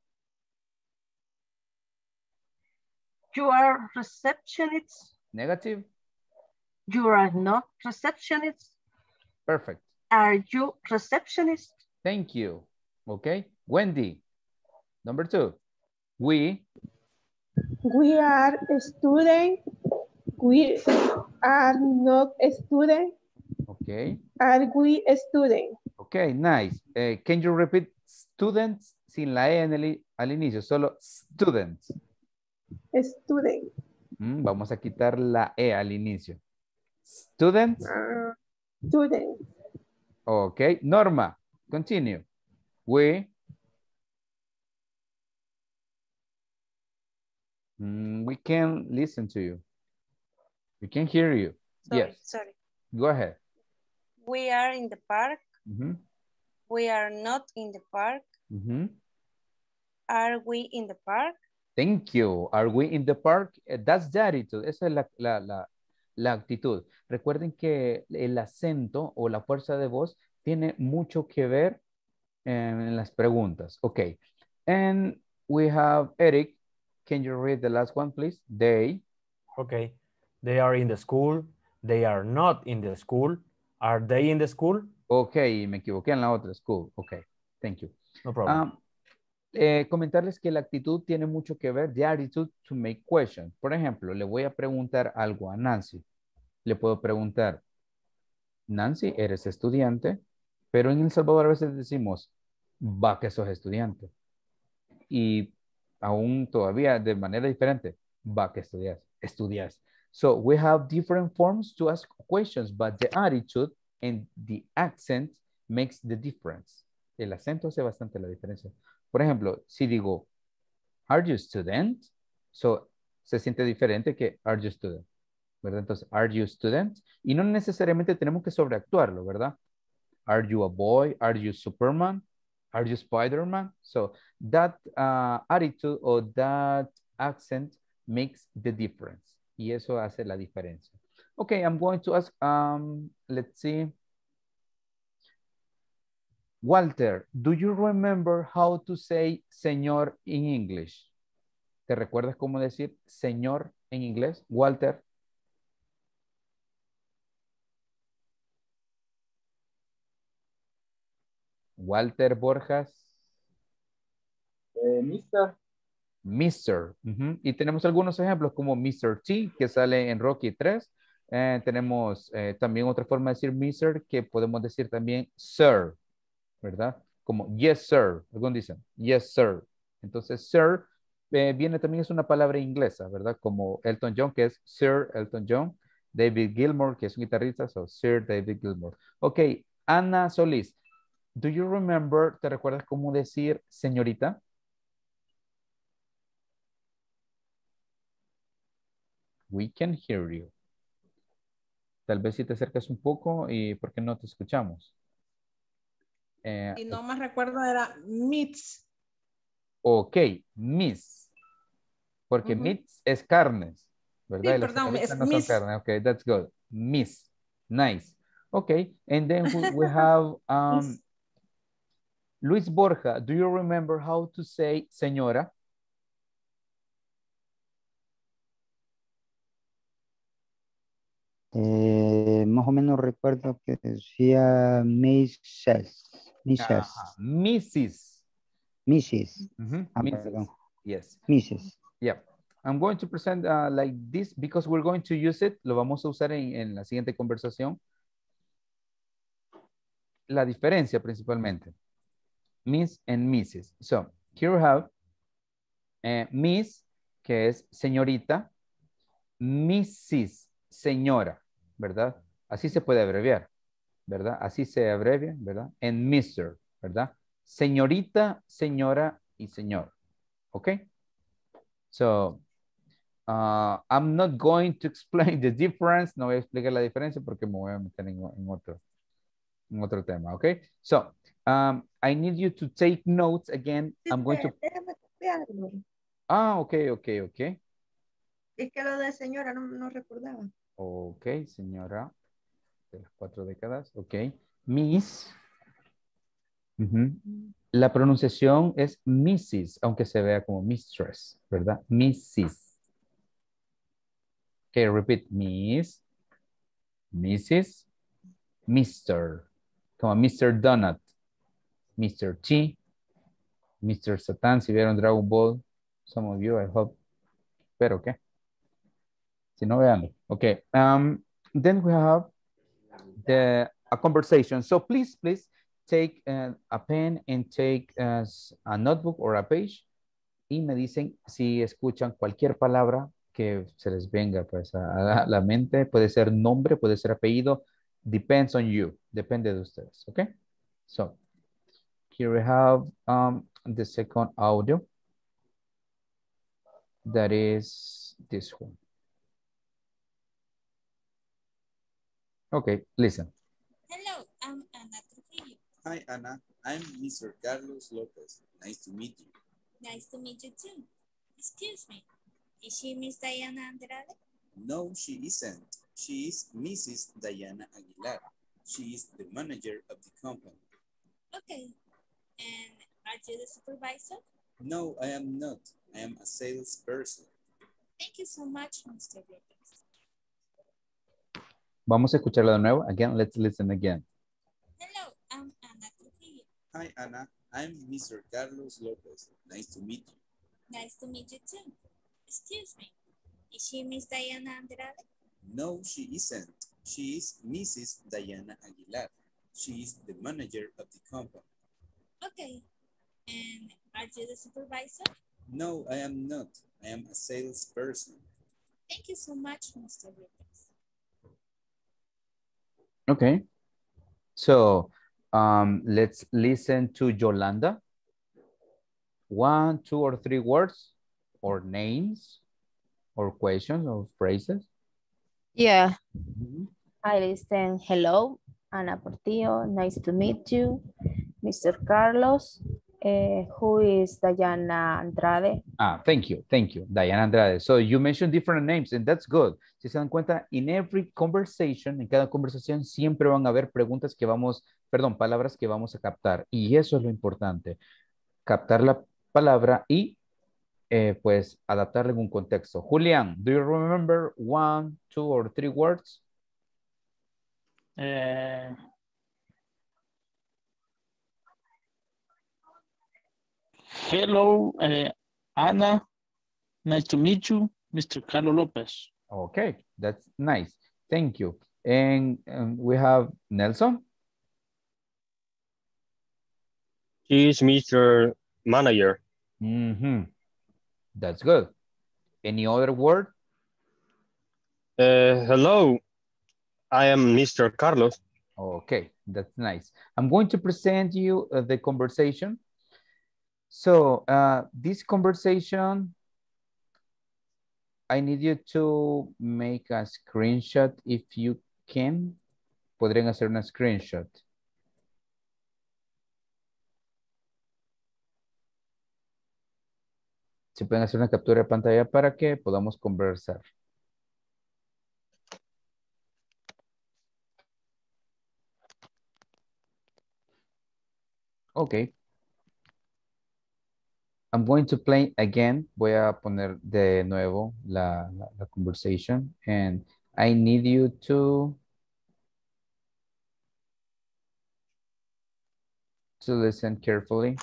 You are receptionist. Negative. You are not receptionist. Perfect. Are you receptionist? Thank you. Okay. Wendy. Number two. We. We are a student. We are not a student. Okay. Are we a student? Okay, nice. Uh, can you repeat students sin la E en el, al inicio? Solo students. A student. Uh-huh. Vamos a quitar la E al inicio. Students. Uh, student. Okay. Norma, continue. We. Mm, we can listen to you. We can hear you. Sorry, yes. sorry. Go ahead. We are in the park. Mm-hmm. We are not in the park. Mm-hmm. Are we in the park? Thank you. Are we in the park? That's the attitude. Esa es la, la, la, la actitud. Recuerden que el acento o la fuerza de voz tiene mucho que ver en, en las preguntas. Okay. And we have Eric. Can you read the last one, please? They. Okay. They are in the school. They are not in the school. Are they in the school? Okay, me equivoqué en la otra school. Okay, thank you. No problem. Um, eh, comentarles que la actitud tiene mucho que ver, the attitude to make questions. Por ejemplo, le voy a preguntar algo a Nancy. Le puedo preguntar, Nancy, eres estudiante, pero en El Salvador a veces decimos, va que sos estudiante. Y aún todavía de manera diferente, va que estudias, estudias. So we have different forms to ask questions, but the attitude and the accent makes the difference. El acento hace bastante la diferencia. Por ejemplo, si digo, are you student? So, se siente diferente que are you student, ¿verdad? Entonces, are you student? Y no necesariamente tenemos que sobreactuarlo, ¿verdad? Are you a boy? Are you Superman? Are you Spider-Man? So, that uh, attitude or that accent makes the difference. Y eso hace la diferencia. Okay, I'm going to ask, um, let's see. Walter, do you remember how to say señor in English? ¿Te recuerdas cómo decir señor en inglés? Walter. Walter Borjas. Eh, mister. mister Uh-huh. Y tenemos algunos ejemplos como mister T, que sale en Rocky tres. Eh, tenemos eh, también otra forma de decir mister, que podemos decir también sir, ¿verdad? Como yes, sir. Algunos dicen yes, sir. Entonces, sir eh, viene también, es una palabra inglesa, ¿verdad? Como Elton John, que es Sir Elton John. David Gilmour, que es un guitarrista, so Sir David Gilmour. Ok, Ana Solís. Do you remember, ¿te recuerdas cómo decir señorita? We can hear you. Tal vez si te acercas un poco y ¿por qué no te escuchamos? Eh, y no más recuerdo era meats. Ok, miss. Porque uh-huh. meats es carnes, ¿verdad? Sí, perdón, es no miss. Son carne. Ok, that's good. Miss. Nice. Ok, and then we, we have um, Luis Borja. Do you remember how to say señora? Eh, más o menos recuerdo que decía missus. missus. Uh, missus. missus. Uh-huh. Ah, missus. perdón. Yes. missus. Yeah. I'm going to present uh, like this because we're going to use it. Lo vamos a usar en, en la siguiente conversación. La diferencia principalmente. Miss and missus. So, here we have uh, Miss, que es señorita. missus, señora, ¿verdad? Así se puede abreviar, ¿verdad? Así se abrevia, ¿verdad? En mister, ¿verdad? Señorita, señora y señor. ¿Ok? So, uh, I'm not going to explain the difference. No voy a explicar la diferencia porque me voy a meter en, en, otro, en otro tema, ¿ok? So, um, I need you to take notes again. I'm going to... Ah, ok, ok, ok. Es que lo de señora no, no recordaba. Ok, señora de las cuatro décadas. Ok. Miss. Uh-huh. La pronunciación es missus, aunque se vea como mistress, ¿verdad? missus. Ok, repeat. Miss. missus. mister. Como mister Donut. mister T. mister Satan. Si vieron Dragon Ball, some of you, I hope. Pero, ¿qué? Si no, veanlo. Okay. Um, then we have the a conversation. So please, please take uh, a pen and take uh, a notebook or a page y me dicen si escuchan cualquier palabra que se les venga pues a, a la, la mente. Puede ser nombre, puede ser apellido. Depends on you. Depende de ustedes. Okay. So here we have um, the second audio. That is this one. Okay, listen. Hello, I'm Ana Trujillo. Hi, Anna. I'm Mister Carlos Lopez. Nice to meet you. Nice to meet you too. Excuse me, is she Miss Diana Andrade? No, she isn't. She is Missus Diana Aguilar. She is the manager of the company. Okay, and are you the supervisor? No, I am not. I am a salesperson. Thank you so much, Mister Lopez. Vamos a escucharlo de nuevo. Again, let's listen again. Hello, I'm Ana Trujillo. Hi, Anna. I'm Mister Carlos Lopez. Nice to meet you. Nice to meet you too. Excuse me, is she Miss Diana Andrade? No, she isn't. She is Missus Diana Aguilar. She is the manager of the company. Okay, and are you the supervisor? No, I am not. I am a salesperson. Thank you so much, Mister Lopez. Okay. So um, let's listen to Yolanda. One, two, or three words, or names, or questions, or phrases. Yeah. Mm-hmm. I listen. Hello, Ana Portillo. Nice to meet you. Mister Carlos. Uh, who is Diana Andrade? Ah, thank you. Thank you, Diana Andrade. So you mentioned different names, and that's good. Si se dan cuenta, in every conversation, en cada conversación, siempre van a haber preguntas que vamos, perdón, palabras que vamos a captar. Y eso es lo importante. Captar la palabra y eh, pues adaptarle en un contexto. Julián, do you remember one, two, or three words? Eh, hello, uh, Anna. Nice to meet you, Mister Carlos Lopez. Okay, that's nice. Thank you. And, and we have Nelson. He is Mister Manager. Mm-hmm. That's good. Any other word? Uh, hello, I am Mister Carlos. Okay, that's nice. I'm going to present you uh, the conversation. So uh, this conversation, I need you to make a screenshot if you can. Podrían hacer una screenshot. Si pueden hacer una captura de pantalla para que podamos conversar. Okay. I'm going to play again. Voy a poner de nuevo la, la, la conversation. And I need you to, to listen carefully.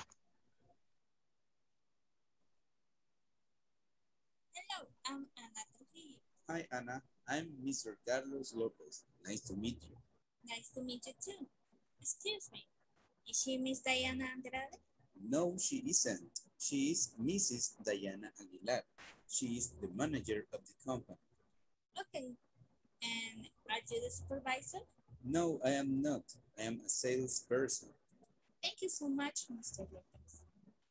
Hello, I'm Ana Trujillo. Hi, Anna. I'm Mister Carlos Lopez. Nice to meet you. Nice to meet you too. Excuse me, is she Miss Diana Andrade? No, she isn't. She is Missus Diana Aguilar. She is the manager of the company. Okay, and are you the supervisor? No, I am not. I am a salesperson. Thank you so much, Mister Lopez.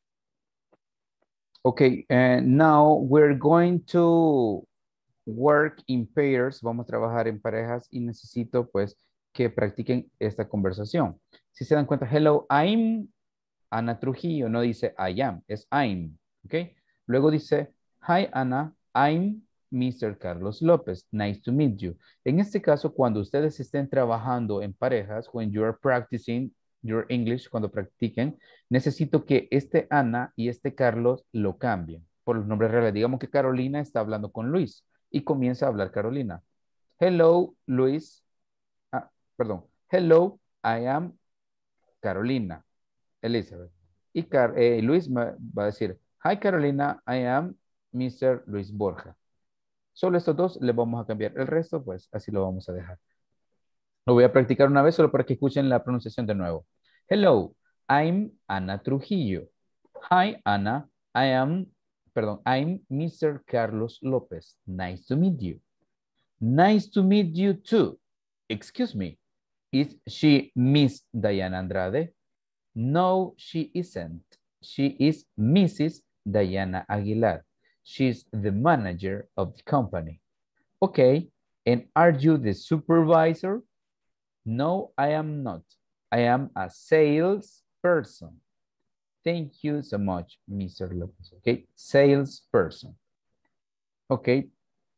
Okay, and now we're going to work in pairs. Vamos a trabajar en parejas y necesito pues que practiquen esta conversación. Si se dan cuenta, hello, I'm Ana Trujillo. No dice I am, es I'm. Okay. Luego dice, hi Ana, I'm Mister Carlos Lopez. Nice to meet you. En este caso, cuando ustedes estén trabajando en parejas, when you are practicing your English, cuando practiquen, necesito que este Ana y este Carlos lo cambien por los nombres reales. Digamos que Carolina está hablando con Luis y comienza a hablar Carolina. Hello, Luis. Ah, perdón. Hello, I am Carolina. Elizabeth. Y Car eh, Luis va a decir, hi Carolina, I am Mister Luis Borja. Solo estos dos le vamos a cambiar. El resto, pues, así lo vamos a dejar. Lo voy a practicar una vez solo para que escuchen la pronunciación de nuevo. Hello, I'm Ana Trujillo. Hi, Ana. I am, perdón, I'm mister Carlos Lopez. Nice to meet you. Nice to meet you too. Excuse me. Is she Miss Diana Andrade? No, she isn't. She is Missus Diana Aguilar. She's the manager of the company. Okay, and are you the supervisor? No, I am not. I am a salesperson. Thank you so much, mister Lopez. Okay, salesperson. Okay.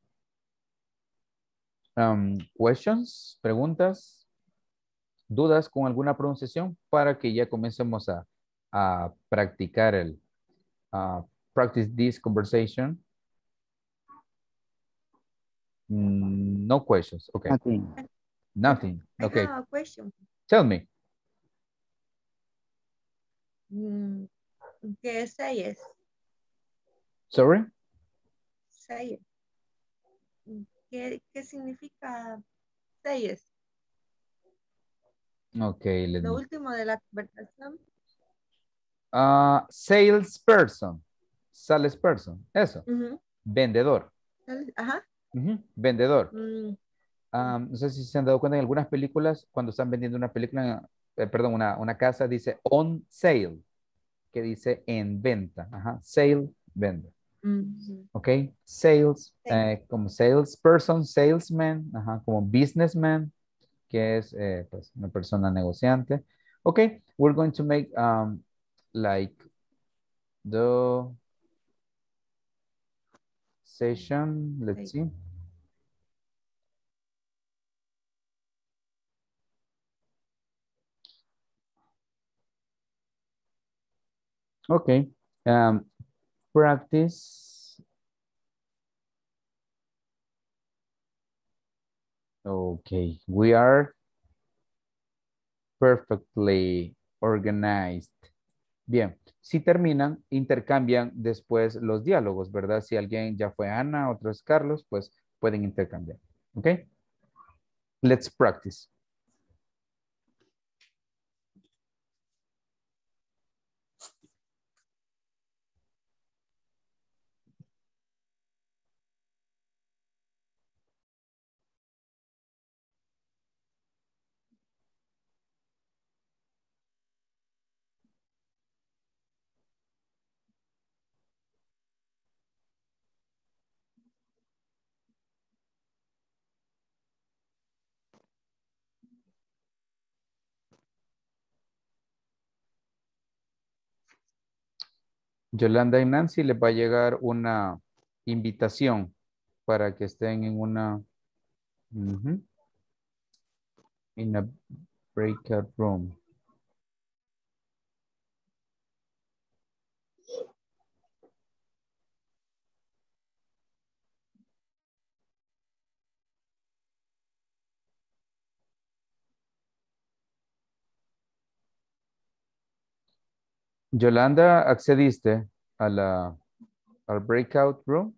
Um, questions, preguntas, dudas con alguna pronunciación para que ya comencemos a, a practicar el, uh, practice this conversation. Mm, no questions. Okay. Nothing. Nothing. I Okay. have a question. Tell me. Mm, ¿Qué es sayes? Sorry? Sayes. ¿Qué, qué significa sayes? Okay. Let Lo me. último de la conversación. Uh, salesperson. Salesperson. Eso. Ujú. Vendedor. Ajá. Ujú, vendedor. Mm, Um, no sé si se han dado cuenta en algunas películas, cuando están vendiendo una película, eh, perdón, una, una casa, dice on sale, que dice en venta. Ajá, sale, venta. mm, Ok, sales, eh, como salesperson, salesman, ajá, como businessman, que es eh, pues, una persona negociante. Ok, we're going to make um, like the session, let's see. Okay, um, practice. Okay, we are perfectly organized. Bien, si terminan, intercambian después los diálogos, ¿verdad? Si alguien ya fue Ana, otro es Carlos, pues pueden intercambiar. ¿Ok? Let's practice. Yolanda y Nancy les va a llegar una invitación para que estén en una uh-huh, in a breakout room. Yolanda, ¿accediste a la al breakout room?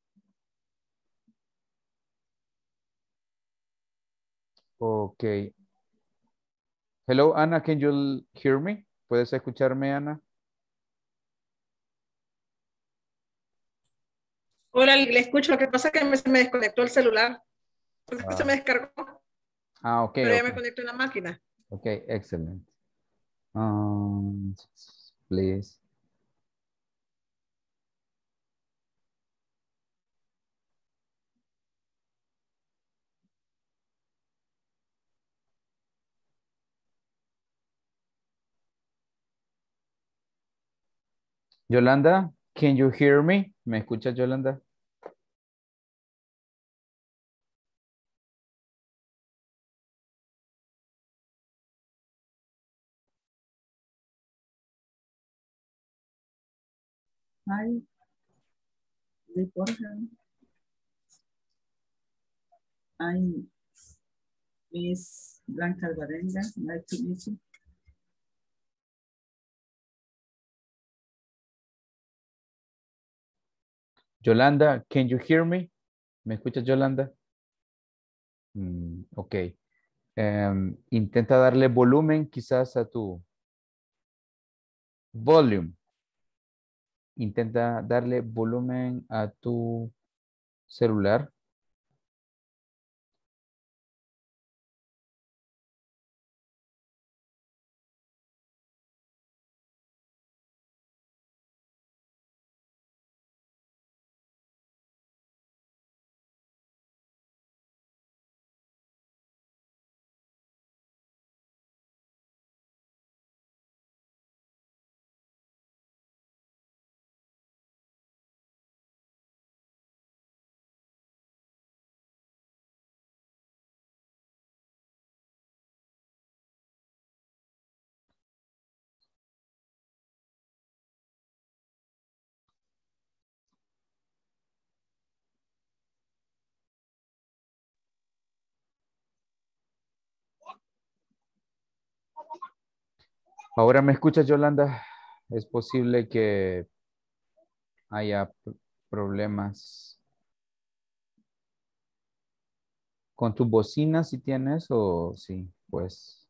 Okay. Hello, Ana, can you hear me? ¿Puedes escucharme, Ana? Hola, le escucho. Lo que pasa es que me, se me desconectó el celular. Porque Ah. se me descargó. Ah, ok. Pero ya okay. me conecto en la máquina. Ok, excellent. Um, please. Yolanda, can you hear me? ¿Me escuchas, Yolanda? Hi, beforehand, I'm Miss Blanca Alvarenga. Nice to meet you. Yolanda, can you hear me? ¿Me escuchas, Yolanda? Mm, ok. Um, intenta darle volumen quizás a tu volume. intenta darle volumen a tu celular. Ahora me escuchas, Yolanda. Es posible que haya p- problemas con tu bocina si tienes o sí, pues.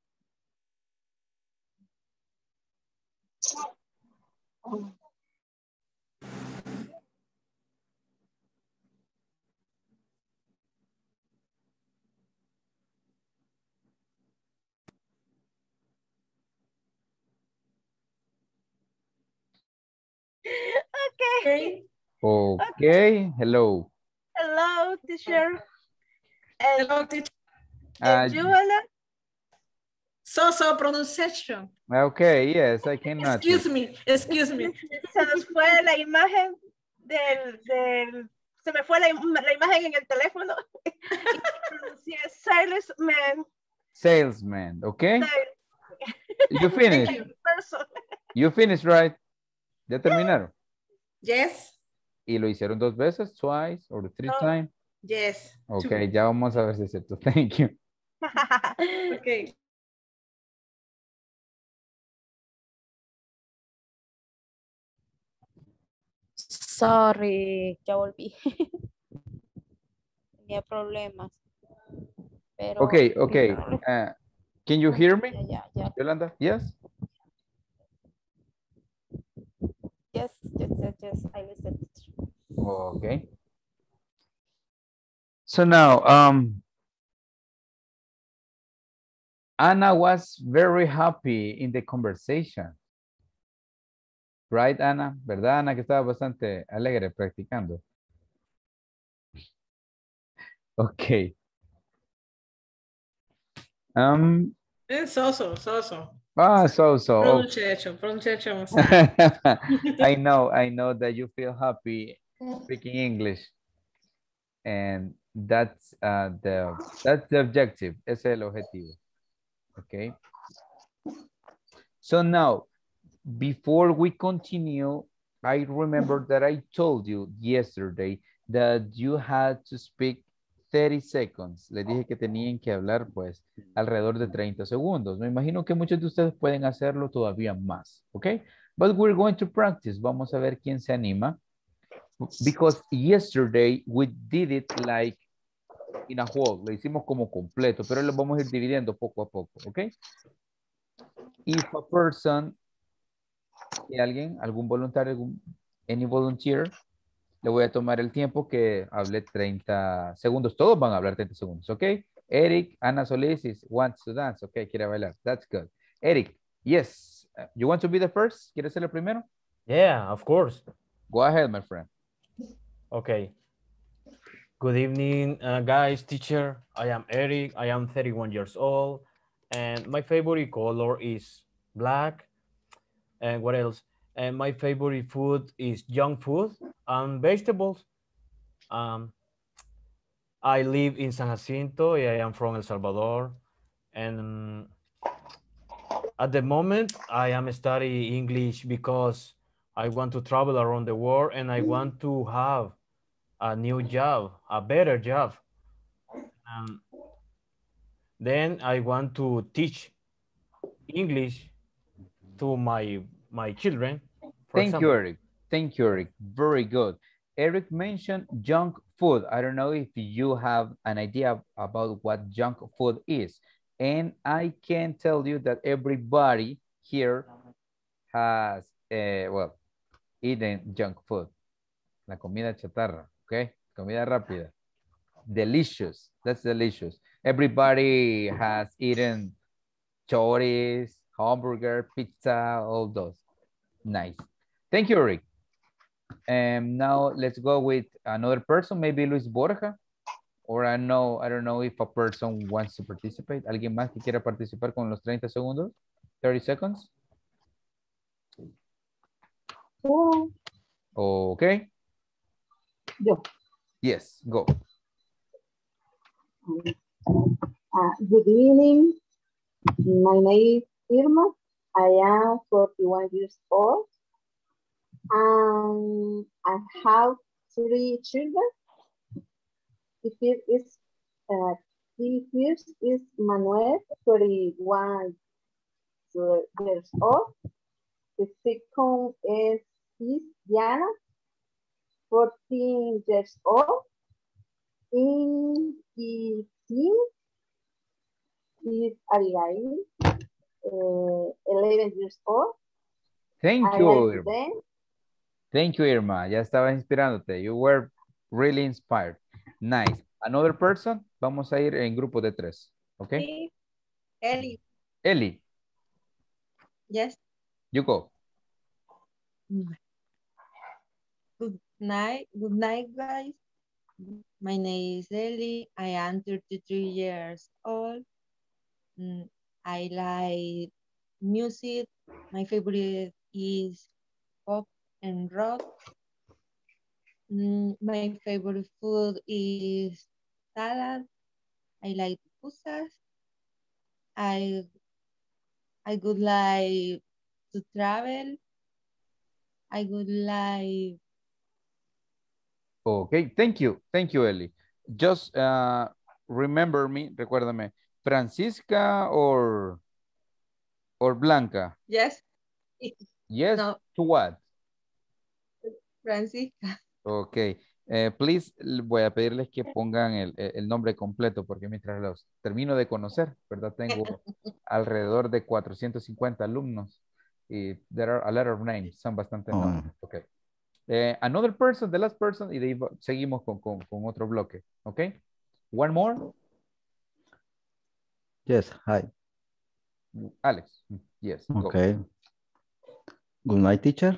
Okay. Okay, hello. Hello, teacher. And, Hello, teacher. Uh, and you, Ana? So-so pronunciation. okay, yes, I cannot. Excuse me, excuse me. Se nos fue la imagen del, del se me fue la, la imagen en el teléfono. Y pronuncié salesman. Salesman, okay? You Thank finished. you. Person. You finished, right? ¿Ya terminaron? Yes, ¿Y lo hicieron dos veces? Twice or three No. times? yes. Ok, two. ya vamos a ver si es cierto. Thank you. Okay. Sorry, ya volví. Tenía problemas. Pero Okay, okay. ahorita no lo- Uh, can you hear me, Ya, ya, ya. Yolanda? Yes? Yes, yes, yes, yes. I listen. Okay. So now, um, Anna was very happy in the conversation. Right, Ana? ¿Verdad, Ana? Que estaba bastante alegre practicando. Okay. Um, Eh, So-so, so-so. ah, so, so. okay. Pronunciation, pronunciation. I know, I know that you feel happy speaking English. And that's uh, the that's the objective. Ese es el objetivo. Okay. So now, before we continue, I remember that I told you yesterday that you had to speak thirty seconds. Les dije que tenían que hablar pues alrededor de treinta segundos. Me imagino que muchos de ustedes pueden hacerlo todavía más. Okay. But we're going to practice. Vamos a ver quién se anima. Because yesterday we did it like in a whole. Lo hicimos como completo, pero lo vamos a ir dividiendo poco a poco, ¿ok? If a person, y alguien, algún voluntario, algún, any volunteer, le voy a tomar el tiempo que hable treinta segundos. Todos van a hablar treinta segundos, ¿ok? Eric, Ana Solís is, wants to dance, ¿ok? Quiere bailar. That's good. Eric, yes. Uh, you want to be the first? ¿Quieres ser el primero? Yeah, of course. Go ahead, my friend. Okay. Good evening, uh, guys, teacher. I am Eric. I am thirty-one years old. And my favorite color is black. And what else? And my favorite food is junk food and vegetables. Um, I live in San Jacinto. I am from El Salvador. And at the moment, I am studying English because I want to travel around the world and I want to have a new job, a better job. Um, then I want to teach English to my my children. For Thank example. you, Eric. Thank you, Eric. Very good. Eric mentioned junk food. I don't know if you have an idea about what junk food is. And I can tell you that everybody here has, uh, well, eating junk food. La comida chatarra, okay? Comida rápida. Delicious. That's delicious. Everybody has eaten choris, hamburger, pizza, all those. Nice. Thank you, Rick. And now let's go with another person, maybe Luis Borja. Or I know, I don't know if a person wants to participate. ¿Alguien más que quiera participar con los treinta segundos? thirty seconds. Oh, Okay. yo. Yes, go. Uh, good evening. My name is Irma. I am forty-one years old. Um, I have three children. The first is uh, the first is Manuel, thirty-one years old. The second is, is Diana, fourteen years old. In the team is Abigail, uh, eleven years old. Thank I you, like Irma. them. Thank you, Irma. Ya estaba inspirándote. You were really inspired. Nice. Another person. Vamos a ir en grupo de tres. Okay. Sí. Eli. Eli, Yes. you go. Good night. Good night, guys. My name is Ellie. I am thirty-three years old. Mm, I like music. My favorite is pop and rock. Mm, my favorite food is salad. I like pupusas. I I would like to travel. I would like. Okay, thank you. Thank you, Eli. Just uh, remember me, recuérdame, Francisca or, or Blanca? Yes. Yes, No. to what? Francisca. Ok, eh, please, l- voy a pedirles que pongan el, el- el nombre completo porque mientras los termino de conocer, ¿verdad? Tengo alrededor de cuatrocientos cincuenta alumnos y there are a lot of names, son bastante Oh. nombres. Ok. Eh, another person, the last person, y de ahí va- seguimos con, con, con otro bloque. Ok. One more. Yes, hi. Alex. Yes, go. Okay. Good night, teacher.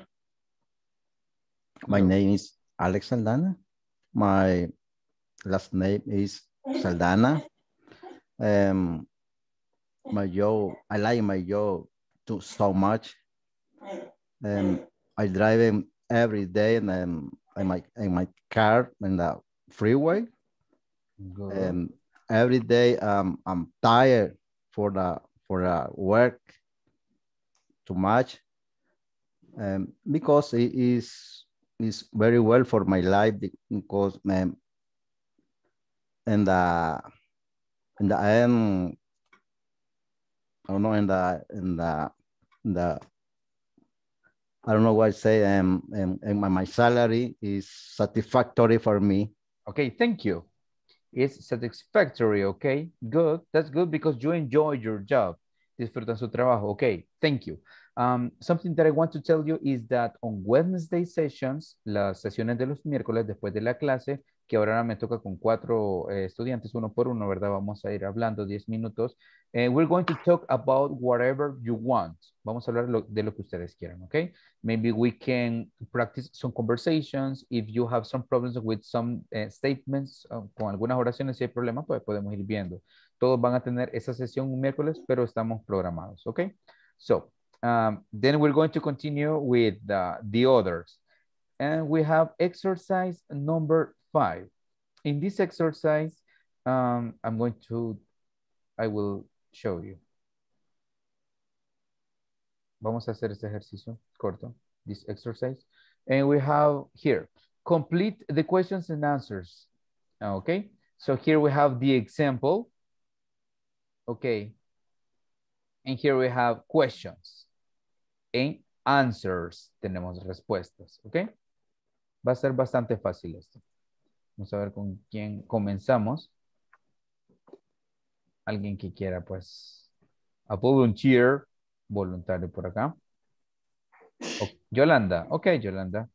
My Hello. name is Alex Saldana. My last name is Saldana. Um, my job, I like my job too so much. Um, I drive him every day and um, in my in my car in the freeway. Good. And every day um, I'm tired for the for the work too much. Um, because it is is very well for my life because um, in the in the end, I don't know in the in the in the I don't know what I say. Um, and, and my, my salary is satisfactory for me. Okay, thank you. It's satisfactory, okay? Good. That's good because you enjoy your job. Disfrutan su trabajo. Okay, thank you. Um, something that I want to tell you is that on Wednesday sessions, las sesiones de los miércoles después de la clase, que ahora me toca con cuatro eh, estudiantes, uno por uno, ¿verdad? Vamos a ir hablando diez minutos. And we're going to talk about whatever you want. Vamos a hablar lo, de lo que ustedes quieran, okay? Maybe we can practice some conversations. If you have some problems with some uh, statements, uh, con algunas oraciones, si hay problemas, pues podemos ir viendo. Todos van a tener esa sesión un miércoles, pero estamos programados, okay? So, um, then we're going to continue with the, the others. And we have exercise number five. In this exercise, um, I'm going to, I will show you. Vamos a hacer este ejercicio corto, this exercise. And we have here, complete the questions and answers. Okay, so here we have the example. Okay, and here we have questions and answers. Tenemos respuestas, okay. Va a ser bastante fácil esto. Vamos a ver con quién comenzamos. Alguien que quiera, pues, a volunteer, voluntario por acá. O- Yolanda. Okay, Yolanda.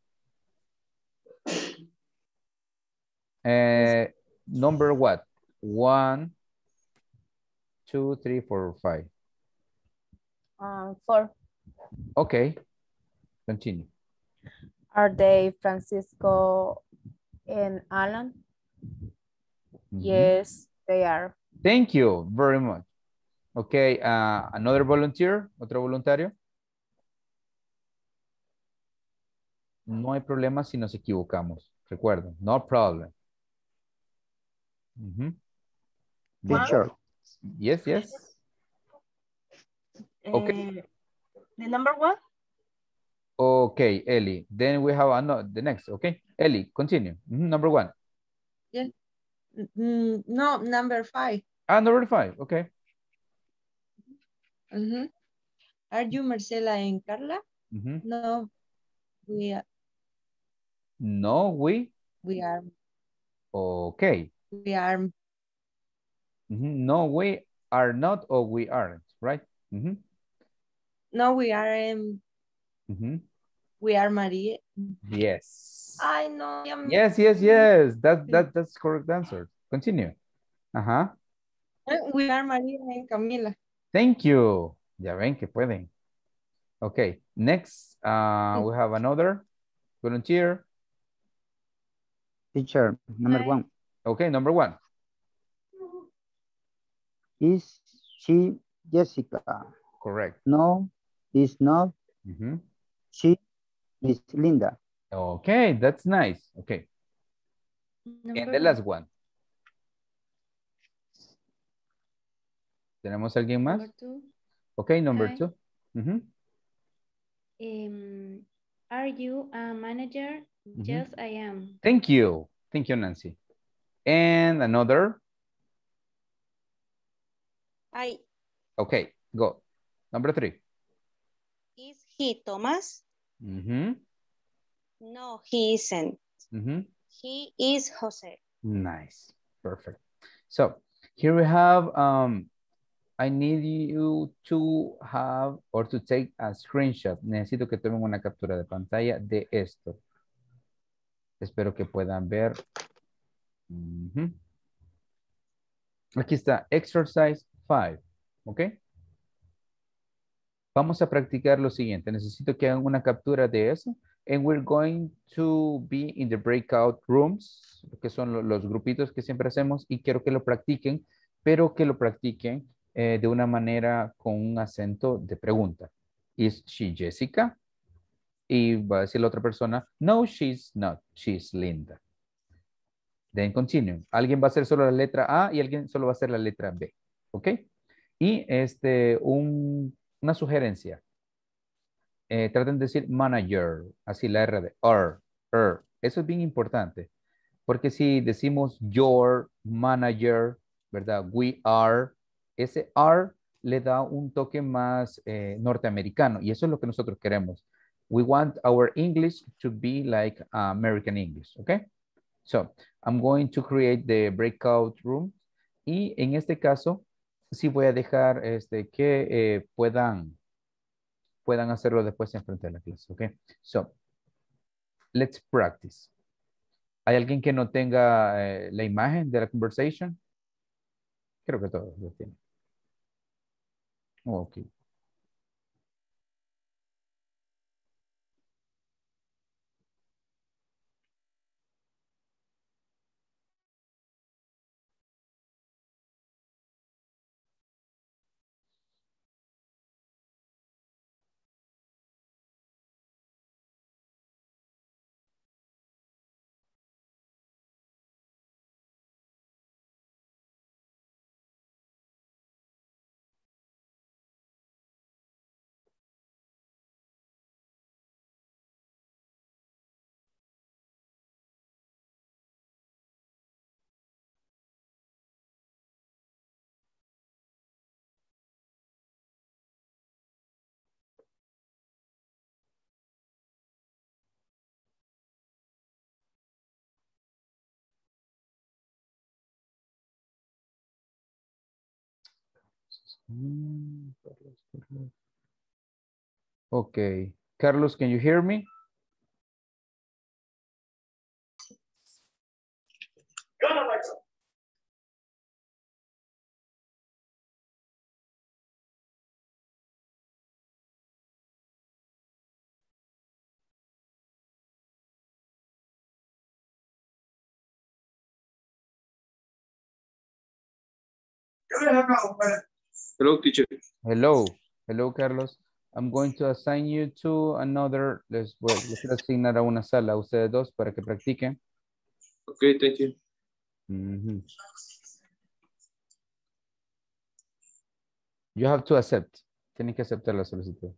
Uh, number what? One, two, three, four, five. Um, four. Okay. Continue. Are they Francisco and Alan? Mhm. Yes, they are. Thank you very much. Okay, uh, another volunteer, otro voluntario. No hay problema si nos equivocamos. Recuerden, no problem. Mhm. Teacher, Yes, yes. Okay. Eh, the number one? Okay, Ellie. Then we have another, the next, okay? Ellie, continue. Mhm, number one. Yeah. Mm, no, number five. Ah, number five, okay. Mhm. Are you Marcela and Carla? Mhm. No, we are. No, we. We are. Okay. We are. Mhm. No, we are not or we aren't, right? Mhm. No, we are. Um, Mhm. we are Maria. Yes. I know. Um, Yes, yes, yes. That, that, that's correct answer. Continue. Uh-huh. We are Maria and Camila. Thank you. Ya ven que pueden. Okay, next, uh, we have another volunteer. teacher, number Hi. one. Okay, number one. Is she Jessica? Correct. No, is not. Mhm. She is Linda. Okay, that's nice. Okay, Number and the one. last one. ¿Tenemos alguien más? Number two. Okay, number Hi. two. Mhm. Um, are you a manager? Mhm. Yes, I am. Thank you. Thank you, Nancy. And another. I, Okay, go. Number three. is he Thomas? Mhm. No, he isn't. Mhm. He is Jose. Nice. Perfect. So here we have, um, I need you to have or to take a screenshot. Necesito que tomen una captura de pantalla de esto. Espero que puedan ver. Ujú. Aquí está, exercise five. ¿Ok? Vamos a practicar lo siguiente. Necesito que hagan una captura de eso. And we're going to be in the breakout rooms, que son lo- los grupitos que siempre hacemos, y quiero que lo practiquen, pero que lo practiquen eh, de una manera con un acento de pregunta. ¿Is she Jessica? Y va a decir la otra persona, no, she's not, she's Linda. Then continue. Alguien va a hacer solo la letra A y alguien solo va a hacer la letra B. ¿Ok? Y este, un, una sugerencia. Eh, traten de decir manager, así la R de R, R. Eso es bien importante. Porque si decimos your manager, ¿verdad? We are, ese R le da un toque más eh, norteamericano y eso es lo que nosotros queremos. We want our English to be like American English, ¿ok? So, I'm going to create the breakout room y en este caso sí voy a dejar este, que eh, puedan, puedan hacerlo después en frente de la clase, ¿ok? So, let's practice. ¿Hay alguien que no tenga eh, la imagen de la conversation? Creo que todos lo tienen. Ok. Mm, Carlos, Carlos. Ok. Carlos, can you hear me? Hello, teacher. Hello. Hello, Carlos. I'm going to assign you to another. Les voy, les voy a asignar a una sala a ustedes dos para que practiquen. Okay, thank you. Mm-hmm. You have to accept. Tienen que aceptar la solicitud.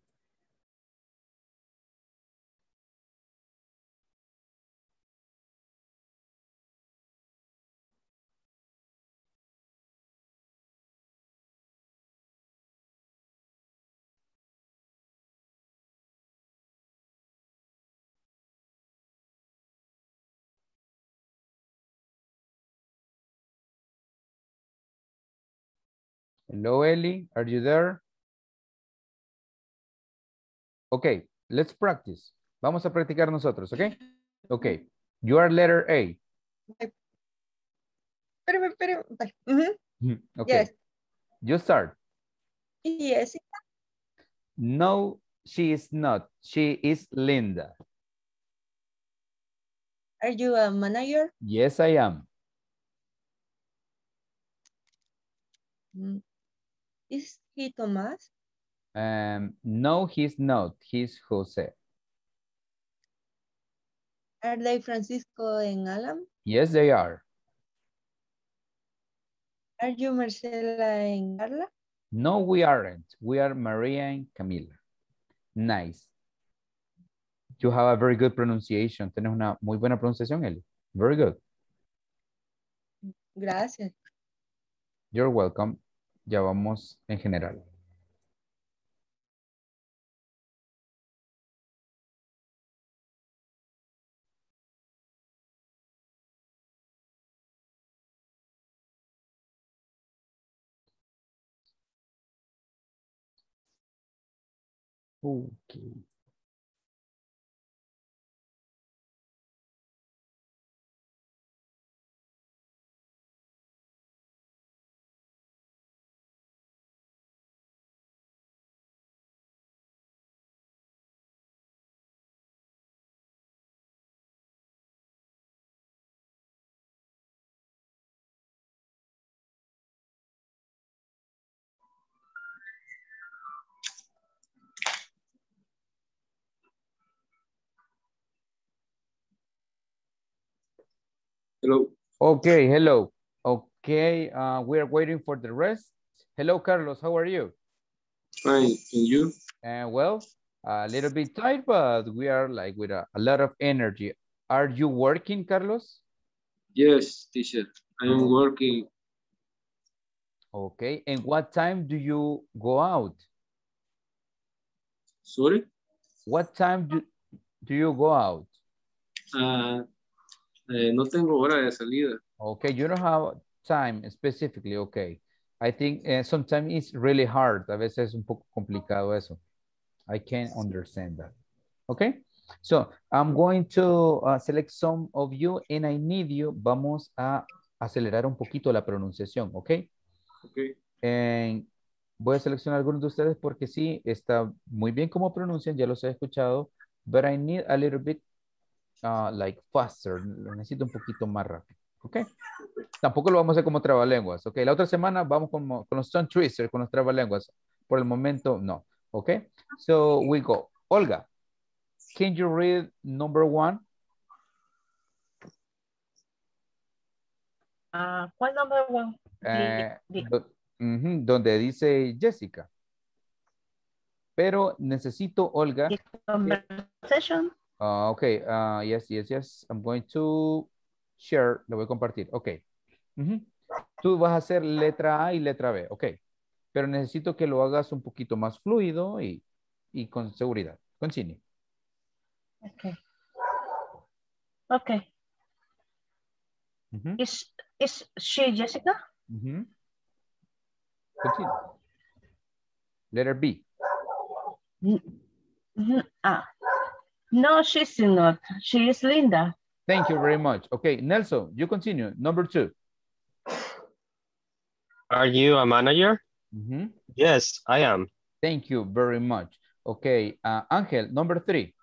Hello, Ellie. Are you there? Okay, let's practice. Vamos a practicar nosotros, okay? Okay, you are letter A. Espérame, espérame. Mm-hmm. Okay, Yes. you start. Yes. No, she is not. She is Linda. Are you a manager? Yes, I am. Mm. Is he Thomas? Um, no, he's not. He's Jose. Are they Francisco and Alan? Yes, they are. Are you Marcela and Carla? No, we aren't. We are Maria and Camila. Nice. You have a very good pronunciation. Tienes una muy buena pronunciación, Eli. Very good. Gracias. You're welcome. Ya vamos en general. Okay. Hello. Okay, hello. Okay, uh, we're waiting for the rest. Hello, Carlos, how are you? Fine, and you? Uh, well, a little bit tired, but we are like with a, a lot of energy. Are you working, Carlos? Yes, teacher. I am working. Okay, and what time do you go out? Sorry? What time do, do you go out? Uh, eh, no tengo hora de salida. Okay, you don't have time specifically, okay. I think uh, sometimes it's really hard. A veces es un poco complicado eso. I can understand that. Okay, so I'm going to uh, select some of you and I need you. Vamos a acelerar un poquito la pronunciación, okay? Okay. And voy a seleccionar algunos de ustedes porque sí, está muy bien como pronuncian, ya los he escuchado, but I need a little bit uh, like faster. Lo necesito un poquito más rápido, okay? Tampoco lo vamos a hacer como trabalenguas, ok. La otra semana vamos con, con los tongue twisters, con los trabalenguas. Por el momento, no, ok. So, we go. Olga, can you read number one? Uh, ¿Cuál number one? Eh, do, uh-huh, donde dice Jessica. Pero necesito, Olga. Conversation. Uh, ok, uh, yes, yes, yes. I'm going to share. Lo voy a compartir, ok. Uh-huh. Tú vas a hacer letra A y letra B, ok. Pero necesito que lo hagas un poquito más fluido y, y con seguridad. Continue. Okay. Okay. Uh-huh. Is is she Jessica? Uh-huh. Continue. Letter B. Mhm. Ah. No, she's not. She is Linda. Thank you very much. Okay, Nelson, you continue. Number two. Are you a manager? Mm-hmm. Yes, I am. Thank you very much. Okay, uh, Angel, number three.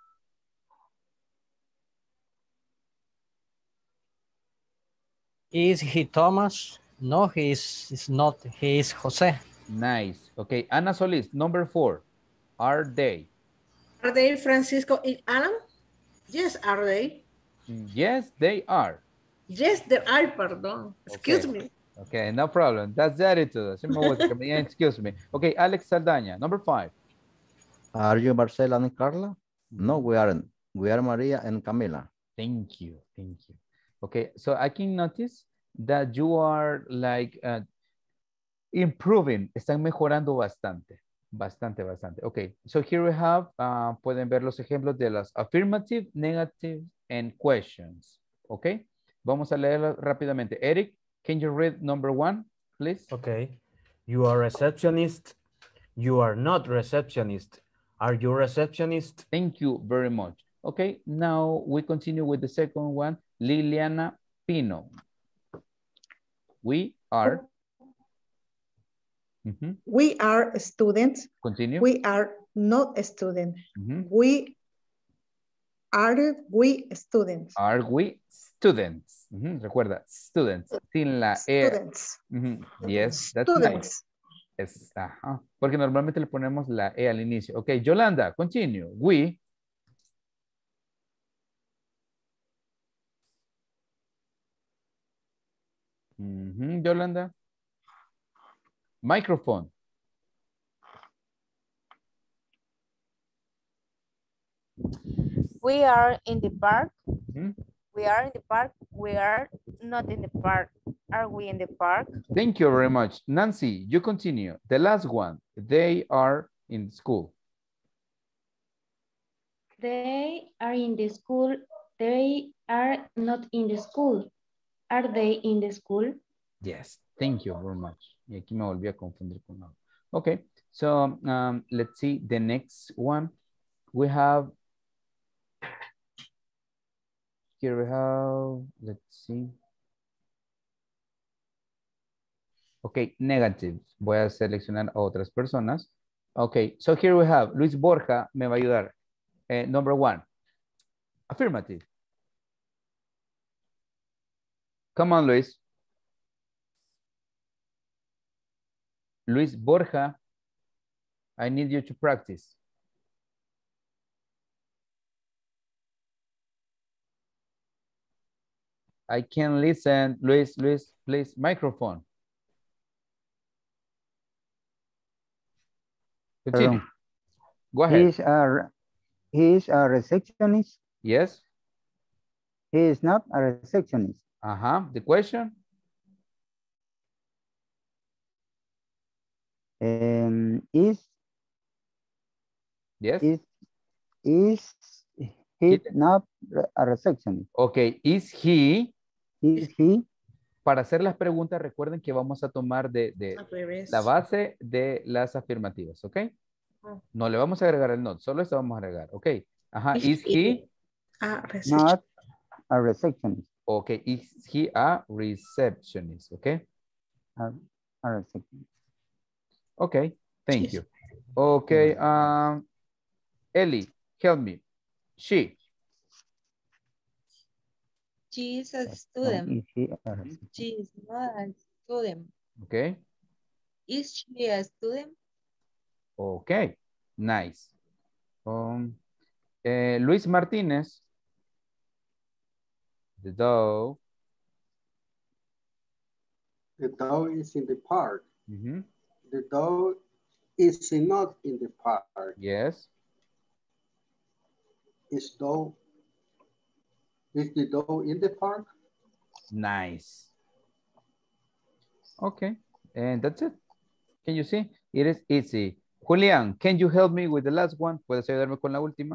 Is he Thomas? No, he is he's not. He is Jose. Nice. Okay, Ana Solis, number four. Are they? Are they Francisco and Alan? Yes, are they? Yes, they are. Yes, they are, pardon. Excuse Okay. me. Okay, no problem. That's the attitude. Así me gusta que me digan, excuse me. Okay, Alex Saldaña, number five. Are you Marcela and Carla? No, we aren't. We are Maria and Camila. Thank you, thank you. Okay, so I can notice that you are like uh, improving. Están mejorando bastante. Bastante, bastante. Okay, so here we have, uh, pueden ver los ejemplos de las affirmative, negative, and questions. Okay, vamos a leerlo rápidamente. Eric, can you read number one, please? Okay. You are receptionist. You are not receptionist. Are you receptionist? Thank you very much. Okay, now we continue with the second one. Liliana Pino. We are. Mm-hmm. We are students. Continue. We are not students. Mm-hmm. We are we students. Are we students? Mm-hmm. Recuerda, students. Sin la E. Students. Mm-hmm. Yes, that's Students. nice. Es, ajá. Porque normalmente le ponemos la E al inicio. Ok, Yolanda, continue. We. Mm-hmm. Yolanda. Microphone. We are in the park. Mm-hmm. We are in the park. We are not in the park. Are we in the park? Thank you very much. Nancy, you continue. The last one. They are in school. They are in the school. They are not in the school. Are they in the school? Yes, thank you very much. Y aquí me volví a confundir con algo. Okay, so um, let's see the next one. We have, here we have, let's see. Okay, negative. Voy a seleccionar a otras personas. Okay, so here we have, Luis Borja me va a ayudar. Uh, number one, affirmative. Come on, Luis. Luis Borja, I need you to practice. I can listen. Luis, Luis, please, microphone. Continue. Perdón. Go ahead. He's a, he is a receptionist. Yes. He is not a receptionist. Uh-huh. The question? Um, is Yes. is is he not a receptionist? Okay. Is he? Is he? Para hacer las preguntas, recuerden que vamos a tomar de, de la base de las afirmativas, ¿ok? No le vamos a agregar el not, solo esto vamos a agregar, ¿ok? Ajá, is he? Not a receptionist. Ok, is he a receptionist, ¿ok? A, a receptionist. Ok, thank you. Ok, um, Ellie, help me. She. She is a student. Is he a She is not a student. Okay. Is she a student? Okay, nice. Um, eh, Luis Martinez. The dog. The dog is in the park. Mm-hmm. The dog is not in the park. Yes. Is dog Is the dog in the park? Nice. Okay, and that's it. Can you see? It is easy. Julian, can you help me with the last one? ¿Puedes ayudarme con la última?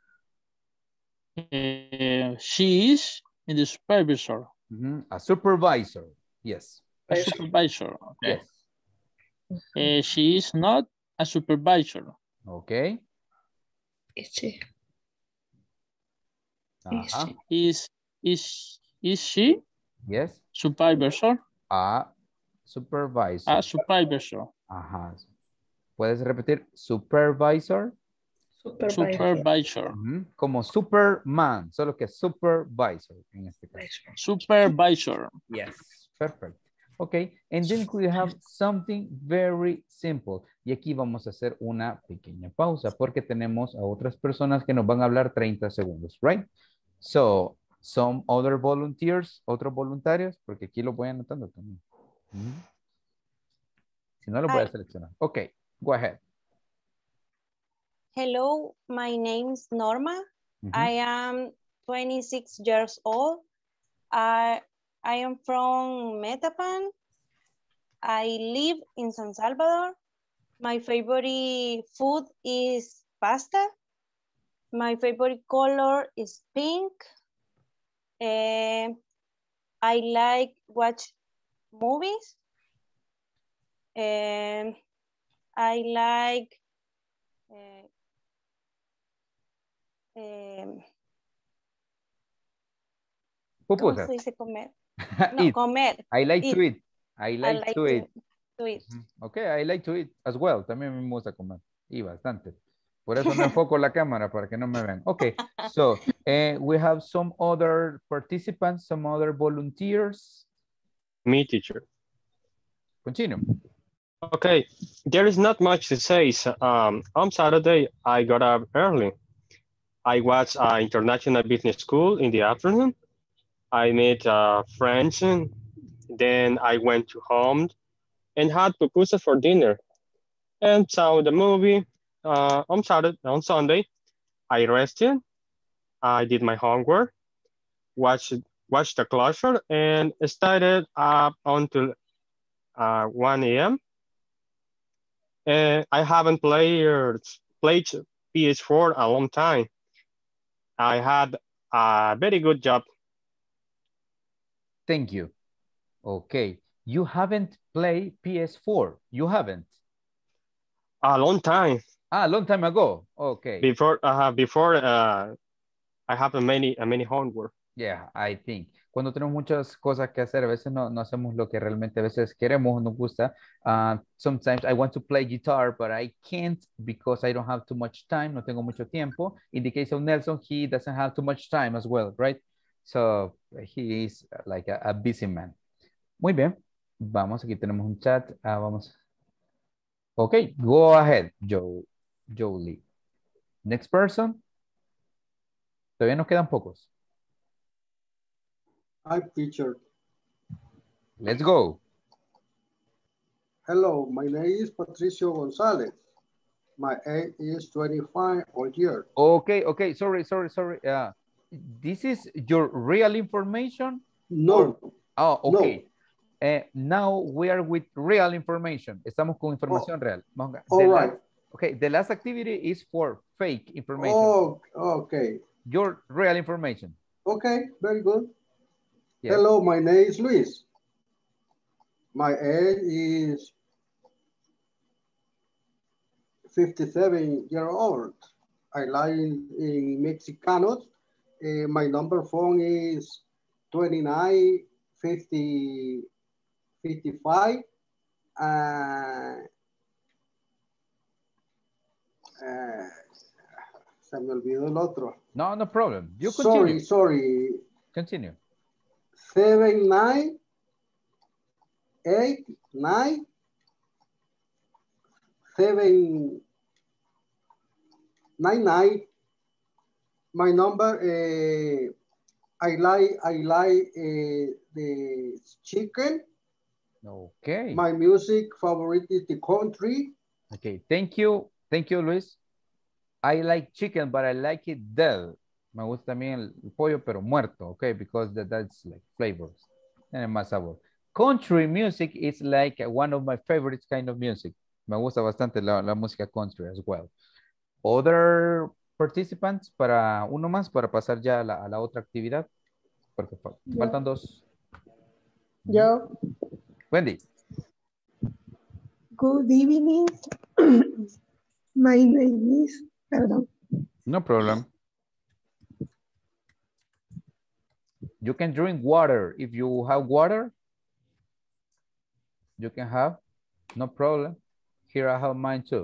Uh, she is in the supervisor. Mm-hmm. A supervisor, yes. A supervisor, okay. Yes. Uh, she is not a supervisor. Okay. Is she? Ajá. Is, is, is she? Yes. Supervisor. A supervisor. A supervisor. Ajá. ¿Puedes repetir? Supervisor. Supervisor. Supervisor. Uh-huh. Como Superman, solo que supervisor en este caso. Supervisor. Yes, perfect. Okay, and then we have something very simple. Y aquí vamos a hacer una pequeña pausa porque tenemos a otras personas que nos van a hablar treinta segundos, right? So, some other volunteers, otros voluntarios, porque aquí lo voy anotando también. Mm-hmm. Si no, lo voy a seleccionar. Okay, go ahead. Hello, my name is Norma. Mm-hmm. I am twenty-six years old. I, I am from Metapan. I live in San Salvador. My favorite food is pasta. My favorite color is pink. Uh, I like watch movies. And I like uh, um, ¿cómo se dice comer? No, eat. comer. I like eat. to eat. I like, I like to, to eat. To eat. Okay, I like to eat as well. También me gusta comer. Y bastante. Por eso no enfoco la cámara para que no me vean. Okay, so uh, we have some other participants, some other volunteers. Me, teacher. Continue. Okay, there is not much to say. So, um, on Saturday, I got up early. I watched uh, International Business School in the afternoon. I met uh, friends, and then I went to home and had pupusas for dinner and saw the movie. Uh, on Saturday, on Sunday, I rested. I did my homework, watched watched the closure, and started up until uh, one A M And I haven't played played P S four a long time. I had a very good job. Thank you. Okay, you haven't played P S four. You haven't. A long time. Ah, a long time ago. Okay. Before, uh, before uh, I have a many, a many homework. Yeah, I think. Cuando tenemos muchas cosas que hacer, a veces no, no hacemos lo que realmente a veces queremos, nos gusta. Uh, sometimes I want to play guitar, but I can't because I don't have too much time. No tengo mucho tiempo. In the case of Nelson, he doesn't have too much time as well, right? So he is like a, a busy man. Muy bien. Vamos, aquí tenemos un chat. Uh, vamos. Okay, go ahead, Joe. Jolie. Next person. Todavía nos quedan pocos. Hi, teacher. Let's go. Hello, my name is Patricio Gonzalez. My age is twenty-five years. Okay, okay, sorry, sorry, sorry. Uh, this is your real information? No. Or, oh, okay. No. Uh, now we are with real information. Estamos con información oh. real. All right. Last, okay, the last activity is for fake information. Oh, okay. Your real information. Okay, very good. Yes. Hello, my name is Luis. My age is fifty-seven years old. I live in, in Mexicanos. Uh, my number phone is twenty-nine fifty fifty-five. Uh, uh, se me olvidó el otro. No, no problem. You continue. Sorry, sorry. Continue. Seven nine eight nine seven nine nine. My number. Uh, I like I like uh, the chicken. Okay. My music favorite is the country. Okay. Thank you. Thank you, Luis. I like chicken, but I like it dead. Me gusta también el pollo, pero muerto, okay, because that, that's like flavors. Tiene más sabor. Country music is like one of my favorite kind of music. Me gusta bastante la, la música country as well. Other participants, para uno más, para pasar ya a la, a la otra actividad. Porque fal Yo. faltan dos. Yo. Wendy. Good evening. My name is, perdón. No problem. You can drink water. If you have water, you can have, no problem. Here I have mine too.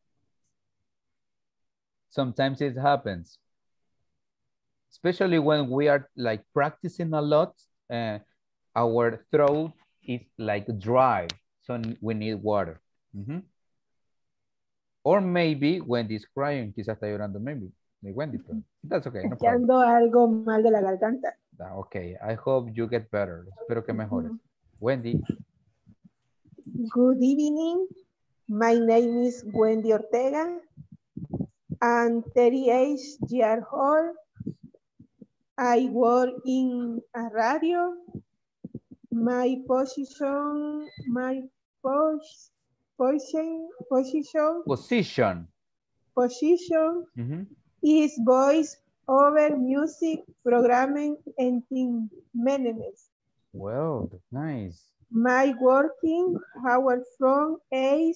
Sometimes it happens. Especially when we are like practicing a lot, uh, our throat is like dry, so we need water. Mm-hmm. Or maybe Wendy's crying, quizás está llorando, maybe. Wendy, pero that's okay, no problem. Ando algo mal de la garganta. Okay, I hope you get better. Espero que mejores. Wendy. Good evening. My name is Wendy Ortega. I'm thirty-eight years old. I work in a radio. My position, my pos, position, position, Position. position Mm-hmm. is voice over music programming and team management. Well, that's nice. My working hours from eight,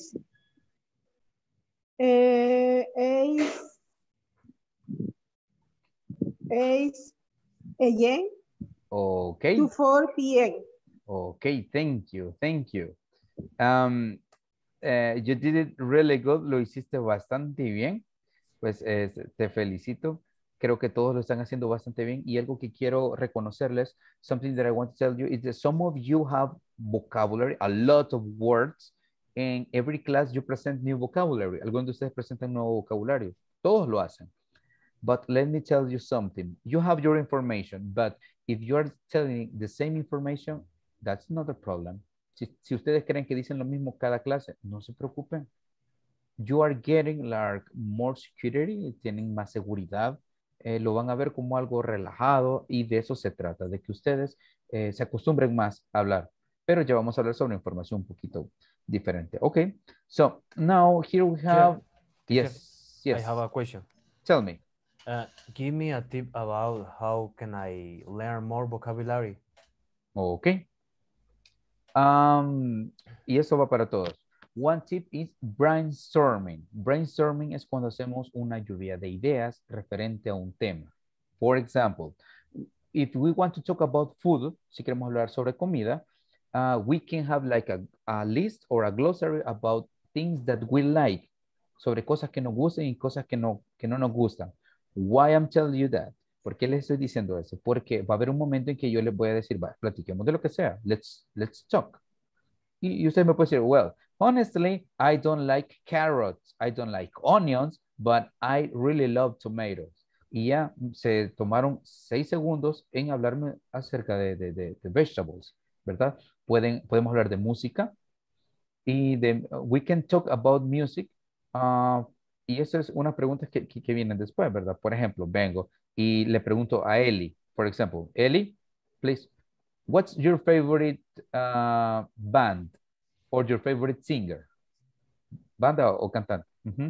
uh, eight, eight a m Okay. to four p m Okay, thank you, thank you. Um, uh, you did it really good, lo hiciste bastante bien. Pues eh, te felicito. Creo que todos lo están haciendo bastante bien. Y algo que quiero reconocerles, something that I want to tell you is that some of you have vocabulary, a lot of words. In every class you present new vocabulary. Algunos de ustedes presentan nuevo vocabulario. Todos lo hacen. But let me tell you something. You have your information, but if you are telling the same information, that's not a problem. Si, si ustedes creen que dicen lo mismo cada clase, no se preocupen. You are getting like more security, tienen más seguridad, eh, lo van a ver como algo relajado y de eso se trata, de que ustedes eh, se acostumbren más a hablar. Pero ya vamos a hablar sobre información un poquito diferente. Okay, so now here we have, Teacher, yes, yes. I have a question. Tell me. Uh, give me a tip about how can I learn more vocabulary. Okay. Um, y eso va para todos. One tip is brainstorming. Brainstorming es cuando hacemos una lluvia de ideas referente a un tema. For example, if we want to talk about food, si queremos hablar sobre comida, uh, we can have like a, a list or a glossary about things that we like, sobre cosas que nos gustan y cosas que no, que no nos gustan. Why I'm telling you that? ¿Por qué les estoy diciendo eso? Porque va a haber un momento en que yo les voy a decir, va, platiquemos de lo que sea. Let's, let's talk. Y, y usted me puede decir, well, honestly, I don't like carrots. I don't like onions, but I really love tomatoes. Y ya se tomaron seis segundos en hablarme acerca de, de, de, de vegetables, ¿verdad? Pueden, podemos hablar de música y de, we can talk about music. Uh, y esa es una pregunta que, que, que vienen después, ¿verdad? Por ejemplo, vengo y le pregunto a Eli, por ejemplo, Eli, please, what's your favorite uh, band or your favorite singer? ¿Banda o, o cantante? Uh-huh.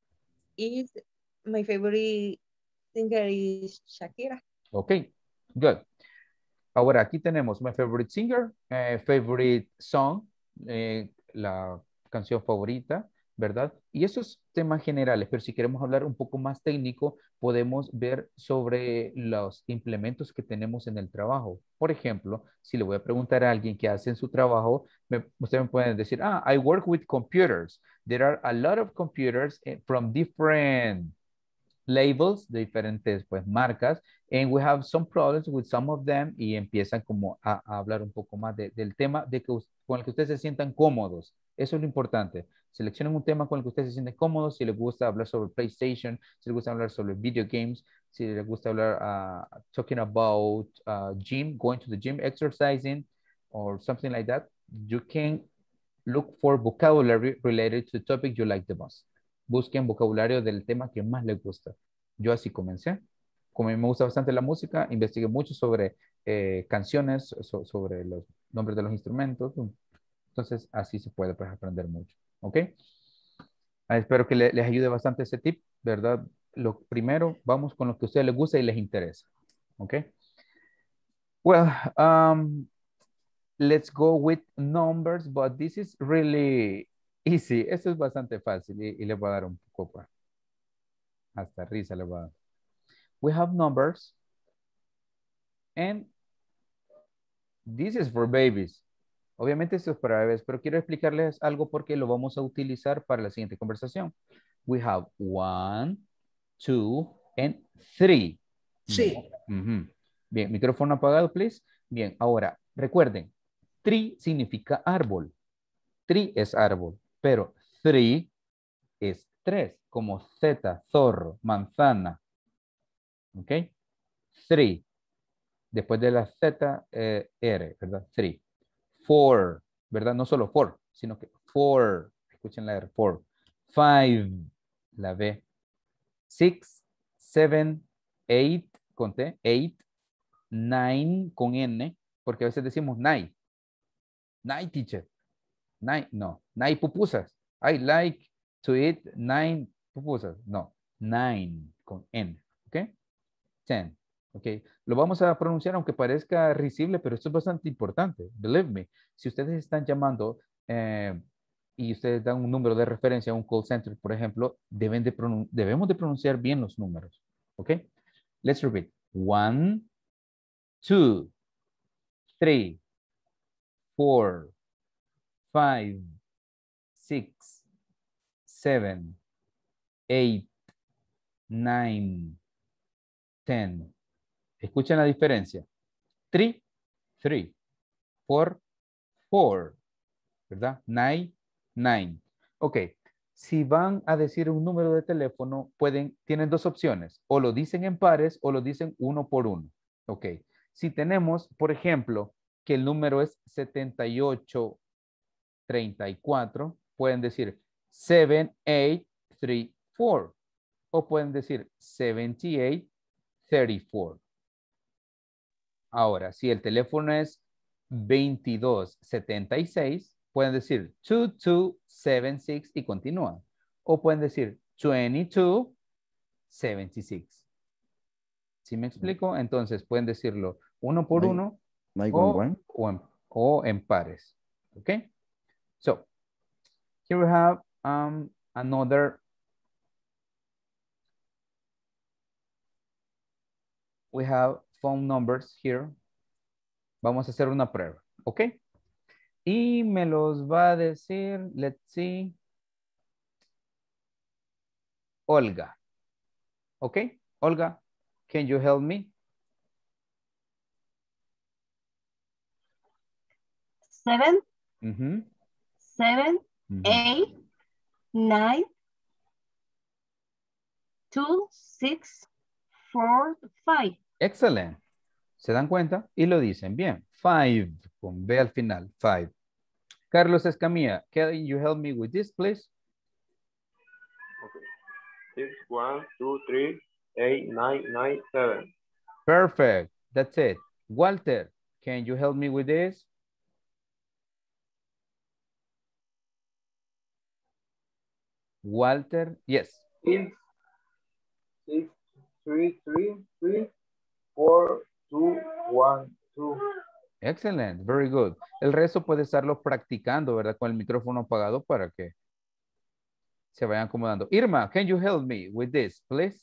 Is my favorite singer is Shakira. Ok, good. Ahora aquí tenemos my favorite singer, eh, favorite song, eh, la canción favorita, ¿verdad? Y esos temas generales, pero si queremos hablar un poco más técnico, podemos ver sobre los implementos que tenemos en el trabajo. Por ejemplo, si le voy a preguntar a alguien qué hace en su trabajo, me, ustedes me pueden decir, ah, I work with computers. There are a lot of computers from different labels, de diferentes pues marcas, and we have some problems with some of them, y empiezan como a, a hablar un poco más de, del tema de que, con el que ustedes se sientan cómodos. Eso es lo importante. Seleccionen un tema con el que ustedes se sienten cómodos, si les gusta hablar sobre PlayStation, si les gusta hablar sobre video games, si les gusta hablar uh, talking about uh, gym, going to the gym, exercising, or something like that, you can look for vocabulary related to the topic you like the most. Busquen vocabulario del tema que más les gusta. Yo así comencé. Como a mí me gusta bastante la música, investigué mucho sobre eh, canciones, so, sobre los nombres de los instrumentos. Entonces, así se puede pues, aprender mucho. ¿Ok? Ah, espero que le, les ayude bastante ese tip, ¿verdad? Lo primero, vamos con lo que a ustedes les gusta y les interesa. ¿Ok? Well, um, let's go with numbers, but this is really easy. Esto es bastante fácil y, y les voy a dar un poco. Hasta risa le va a dar. We have numbers. And this is for babies. Obviamente esto es para bebés, pero quiero explicarles algo porque lo vamos a utilizar para la siguiente conversación. We have one, two, and three. Sí. Uh-huh. Bien, micrófono apagado, please. Bien, ahora, recuerden, tree significa árbol. Tree es árbol, pero three es tres, como Z, zorro, manzana. ¿Ok? Three. Después de la Z, eh, R, ¿verdad? Three. Four, ¿verdad? No solo four, sino que four. Escuchen la R, four. Five, la B. Six, seven, eight, con T, eight. Nine, con N, porque a veces decimos nine. Nine, teacher. Nine, no. Nine pupusas. I like to eat nine pupusas. No. Nine, con N. ¿Ok? Ten. Ok, lo vamos a pronunciar aunque parezca risible, pero esto es bastante importante. Believe me, si ustedes están llamando eh, y ustedes dan un número de referencia a un call center, por ejemplo, deben de debemos de pronunciar bien los números. Ok, let's repeat. One, two, three, four, five, six, seven, eight, nine, ten. Escuchen la diferencia. Three, three. Four, four. ¿Verdad? Nine, nine. Ok. Si van a decir un número de teléfono, pueden, tienen dos opciones. O lo dicen en pares o lo dicen uno por uno. Ok. Si tenemos, por ejemplo, que el número es setenta y ocho treinta y cuatro, pueden decir seven eight three four. O pueden decir seventy-eight thirty-four. Ahora, si el teléfono es veintidós setenta y seis, pueden decir two two seven six y continúan. O pueden decir twenty-two seventy-six. ¿Sí me explico? Entonces pueden decirlo uno por Nine- uno nine o, one one. o en, o en pares. ¿Ok? So, here we have um, another. We have phone numbers here. Vamos a hacer una prueba, ¿ok? Y me los va a decir, let's see, Olga. ¿Ok? Olga, can you help me? Seven, Mhm, seven, mhm. eight, nine, two, six, four, five. Excellent. ¿Se dan cuenta? Y lo dicen bien. Five, con B al final, five. Carlos Escamilla, can you help me with this, please? Six, one, two, three, eight, nine, nine, seven. Perfect. That's it. Walter, can you help me with this? Walter, yes. Six, six, three, three, three, four, two, one, two. Excellent, very good. El resto puede estarlo practicando, ¿verdad? Con el micrófono apagado para que se vayan acomodando. Irma, can you help me with this, please?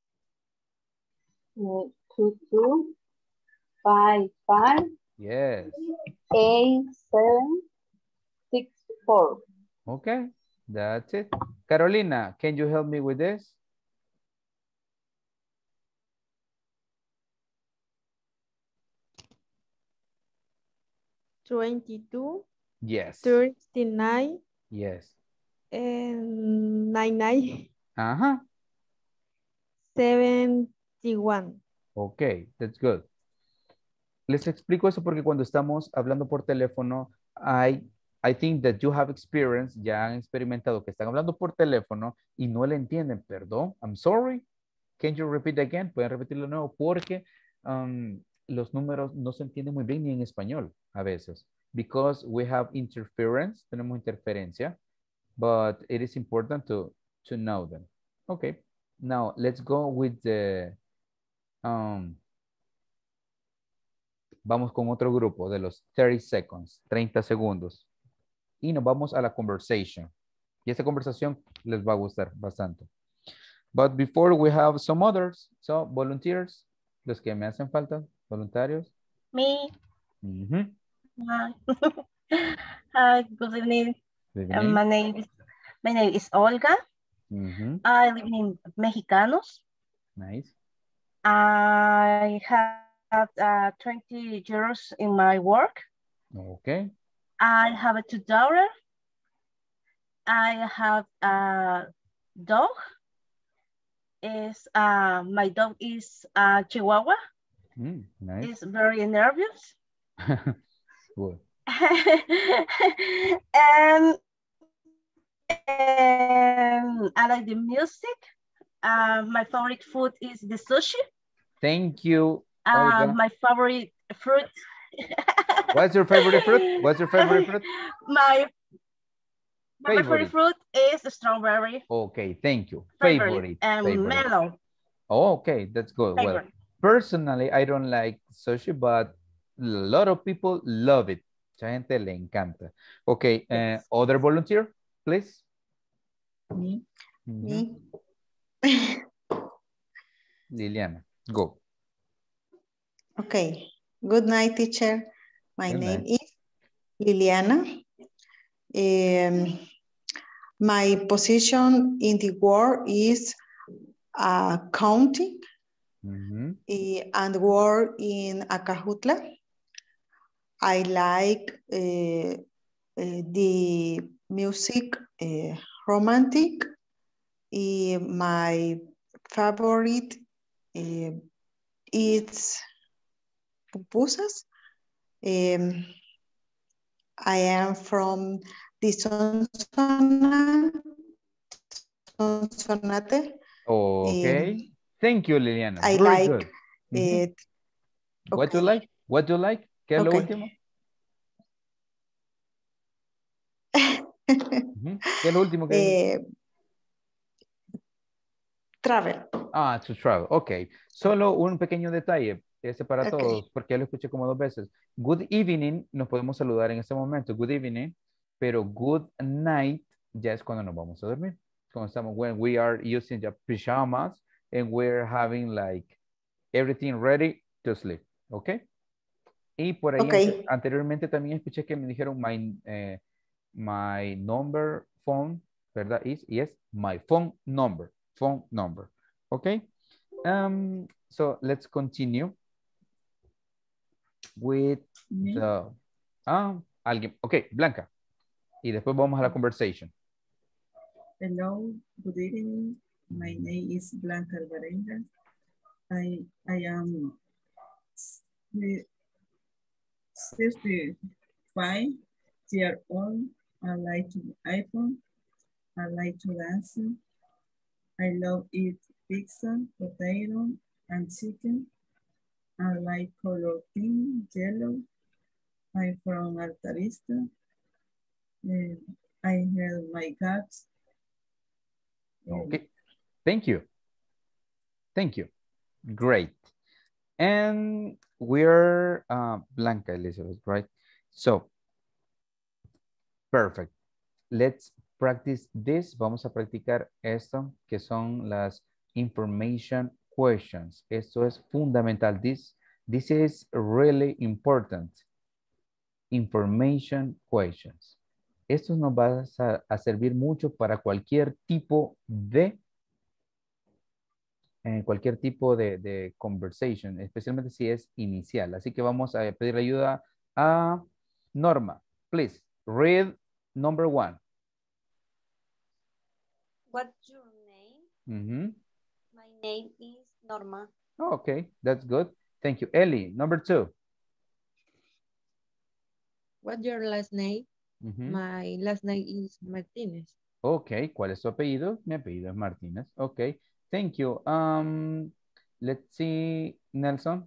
Uh, two, two, five, five, Yes. eight, seven, six, four. Okay, that's it. Carolina, can you help me with this? twenty-two, Yes. thirty-nine, Yes. and ninety-nine, Ajá. seventy-one. Ok, that's good. Les explico eso porque cuando estamos hablando por teléfono, I, I think that you have experience, ya han experimentado que están hablando por teléfono y no le entienden. Perdón, I'm sorry. Can you repeat again? Pueden repetirlo de nuevo porque um, los números no se entienden muy bien ni en español a veces. Because we have interference, tenemos interferencia, but it is important to, to know them. Okay, now let's go with the... Um, vamos con otro grupo de los thirty seconds, treinta segundos. Y nos vamos a la conversation. Y esta conversación les va a gustar bastante. But before we have some others. So, volunteers, los que me hacen falta, voluntarios. Me. Mhm. Hi. Hi, good evening. Good Uh, evening. my name is my name is Olga. Mhm. I live in Mexicanos. Nice. I have uh, twenty years in my work. Okay. I have a two daughter. I have a dog. Is uh, my dog is a Chihuahua. Mm, nice. It's very nervous. Good. and, and I like the music. Uh, my favorite food is the sushi. Thank you, Uh, Olga. my favorite fruit. What's your favorite fruit? What's your favorite fruit? my, my Favorite. favorite fruit is the strawberry. Okay, thank you. Favorite, Favorite. and favorite. melon. Oh, okay, that's good. Well, Favorite. personally, I don't like sushi, but a lot of people love it. Mucha gente le encanta. Okay, uh, other volunteer, please. Me. Mhm. Me. Liliana, go. Okay. Good night, teacher. My Good name night. is Liliana. Um, my position in the world is accounting Mhm. eh, and work in Acajutla. I like uh, uh, the music uh, romantic. Eh, my favorite uh, is pupusas. Um, I am from the Sonsonate. Sonsonate. Okay. Um, Thank you, Liliana. I Very like good. Mhm. it. What do you like? What do you like? ¿Qué es lo Okay. último? Ujú. ¿Qué es lo último que dijo? Eh, travel. Ah, to travel. Ok. Solo un pequeño detalle. Ese para Ok. todos, porque ya lo escuché como dos veces. Good evening, nos podemos saludar en este momento. Good evening. Pero good night ya es cuando nos vamos a dormir. Cuando estamos, when we are using the pajamas and we're having like everything ready to sleep. Ok. Y por ahí Ok. ante- anteriormente también escuché que me dijeron my, eh, my number phone, ¿verdad? Is, yes, my phone number, phone number. Okay. Um, so let's continue with Mm-hmm. the, ah, alguien, okay, Blanca. Y después vamos a la conversation. Hello, good evening. My name is Blanca Alvarenga. I, I am thirty-five years old. I like to iPhone. I like to dance. I love eat pizza, potato, and chicken. I like color pink, yellow. I'm from Altarista. Uh, I have my cats. Okay. Thank you. Thank you. Great. And we're uh, Blanca Elizabeth, right? So, perfect. Let's practice this. Vamos a practicar esto, que son las information questions. Esto es fundamental. This, this is really important. Information questions. Esto nos va a, a servir mucho para cualquier tipo de en cualquier tipo de, de conversation, especialmente si es inicial. Así que vamos a pedir ayuda a Norma. Please, read number one. What's your name? Mm-hmm. My name is Norma. Oh, okay, that's good. Thank you. Ellie, number two. What's your last name? Mm-hmm. My last name is Martinez. Okay, ¿cuál es su apellido? Mi apellido es Martínez. Okay, thank you. Um, let's see, Nelson.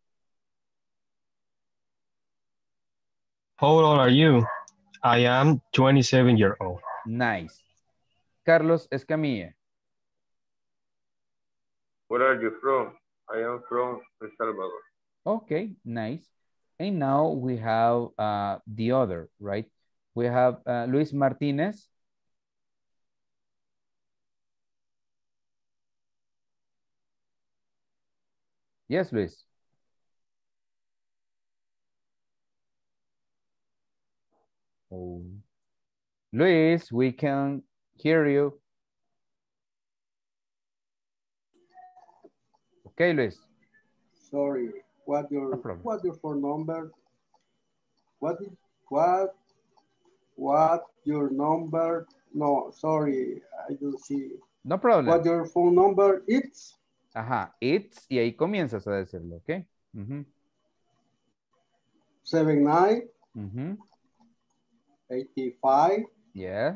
How old are you? I am twenty-seven years old. Nice. Carlos Escamilla. Where are you from? I am from El Salvador. Okay, nice. And now we have uh, the other, right? We have uh, Luis Martinez. Yes, Luis. Oh. Luis, we can hear you. Okay, Luis. Sorry. What your No problem. what your phone number? What is what what your number? No, sorry, I don't see. No problem. What your phone number is? Ajá, it's, y ahí comienzas a decirlo, ¿ok? Uh-huh. Seven nine. Uh-huh. Eighty-five. Yeah.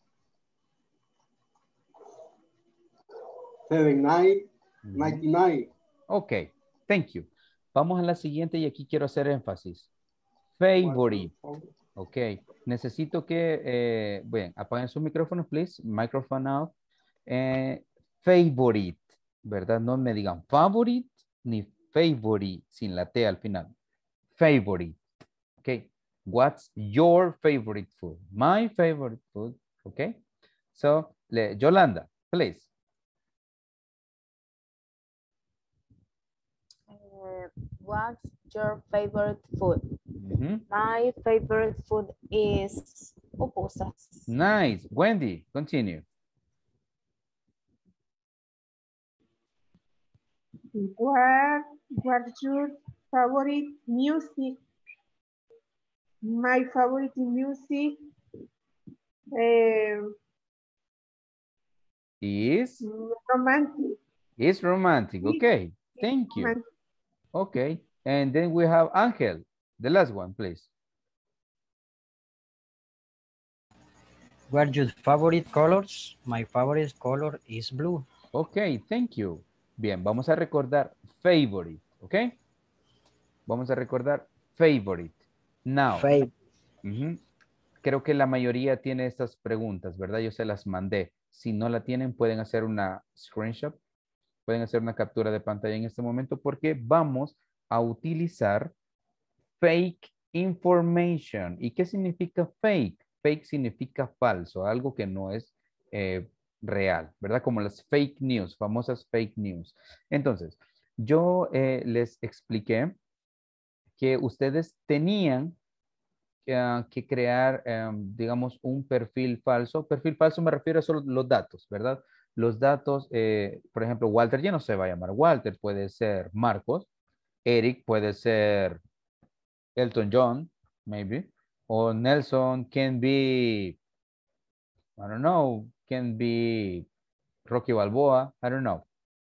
Seven nine. Ninety-nine. Ok, thank you. Vamos a la siguiente y aquí quiero hacer énfasis. Favorite. Ok, necesito que, eh, bueno, apaguen sus micrófonos, please. Microphone out. Eh, favorite, ¿verdad? No me digan favorite ni favorite sin la T al final. Favorite. Ok, what's your favorite food? My favorite food. Ok, so, le, Yolanda, please. Uh, what's your favorite food? Mm-hmm. My favorite food is pupusas. Nice. Wendy, continue. What, what's your favorite music? My favorite music uh, is romantic. Is romantic. Okay. Thank you. Romantic. Okay. And then we have Angel. The last one, please. What are your favorite colors? My favorite color is blue. Okay, thank you. Bien, vamos a recordar favorite, ¿ok? Vamos a recordar favorite. Now. Favorite. Uh-huh. Creo que la mayoría tiene estas preguntas, ¿verdad? Yo se las mandé. Si no la tienen, pueden hacer una screenshot. Pueden hacer una captura de pantalla en este momento porque vamos a utilizar fake information. ¿Y qué significa fake? Fake significa falso, algo que no es eh, real, ¿verdad? Como las fake news, famosas fake news. Entonces, yo eh, les expliqué que ustedes tenían uh, que crear, um, digamos, un perfil falso. Perfil falso me refiero a solo los datos, ¿verdad? Los datos, eh, por ejemplo, Walter ya no se va a llamar Walter, puede ser Marcos. Eric puede ser Elton John, maybe. O Nelson can be, I don't know, can be Rocky Balboa, I don't know.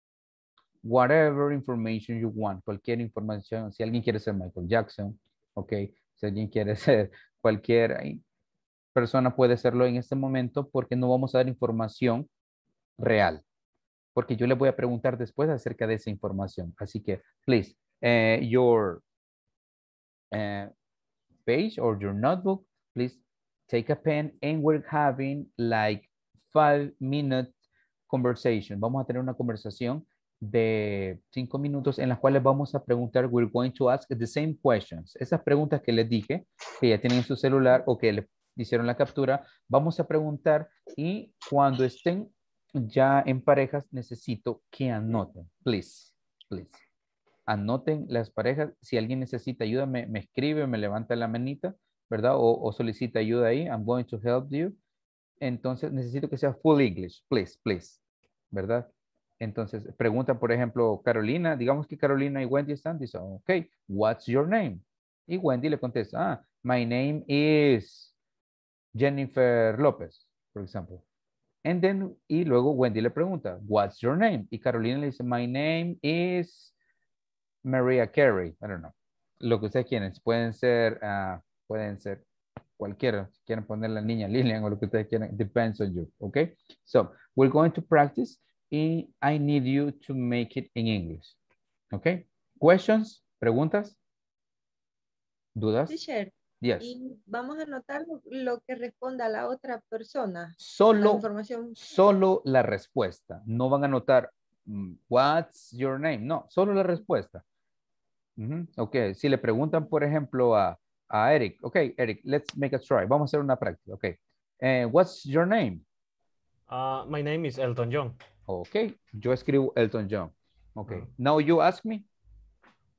Whatever information you want, cualquier información, si alguien quiere ser Michael Jackson, ok, si alguien quiere ser cualquier persona puede serlo en este momento porque no vamos a dar información real, porque yo le voy a preguntar después acerca de esa información. Así que, please, uh, your uh, page or your notebook, please take a pen and we're having like five minute conversation. Vamos a tener una conversación de cinco minutos en las cuales vamos a preguntar, we're going to ask the same questions. Esas preguntas que les dije, que ya tienen en su celular o que le hicieron la captura, vamos a preguntar y cuando estén ya en parejas, necesito que anoten, please, please. Anoten las parejas. Si alguien necesita ayuda, me, me escribe, me levanta la manita, ¿verdad? O, o solicita ayuda ahí. I'm going to help you. Entonces, necesito que sea full English, please, please, ¿verdad? Entonces, pregunta, por ejemplo, Carolina. Digamos que Carolina y Wendy están. Dicen, ok, what's your name? Y Wendy le contesta, ah, my name is Jennifer López, por ejemplo. And then, y luego Wendy le pregunta, what's your name? Y Carolina le dice, my name is Maria Carey. I don't know. Lo que ustedes quieren. Pueden ser, uh, pueden ser cualquiera. Si quieren poner la niña Lilian o lo que ustedes quieran. Depends on you. Okay? So, we're going to practice. And I need you to make it in English. Okay? Questions? ¿Preguntas? ¿Dudas? Teacher, Yes. y vamos a anotar lo, lo que responda la otra persona. Solo, la información. solo la respuesta. No van a anotar mm, what's your name. No, solo la respuesta. Uh-huh. Ok, si le preguntan, por ejemplo, a, a Eric. Ok, Eric, let's make a try. Vamos a hacer una práctica. Ok. Uh, what's your name? Uh, my name is Elton John. Ok, yo escribo Elton John. Ok, uh-huh. Now you ask me.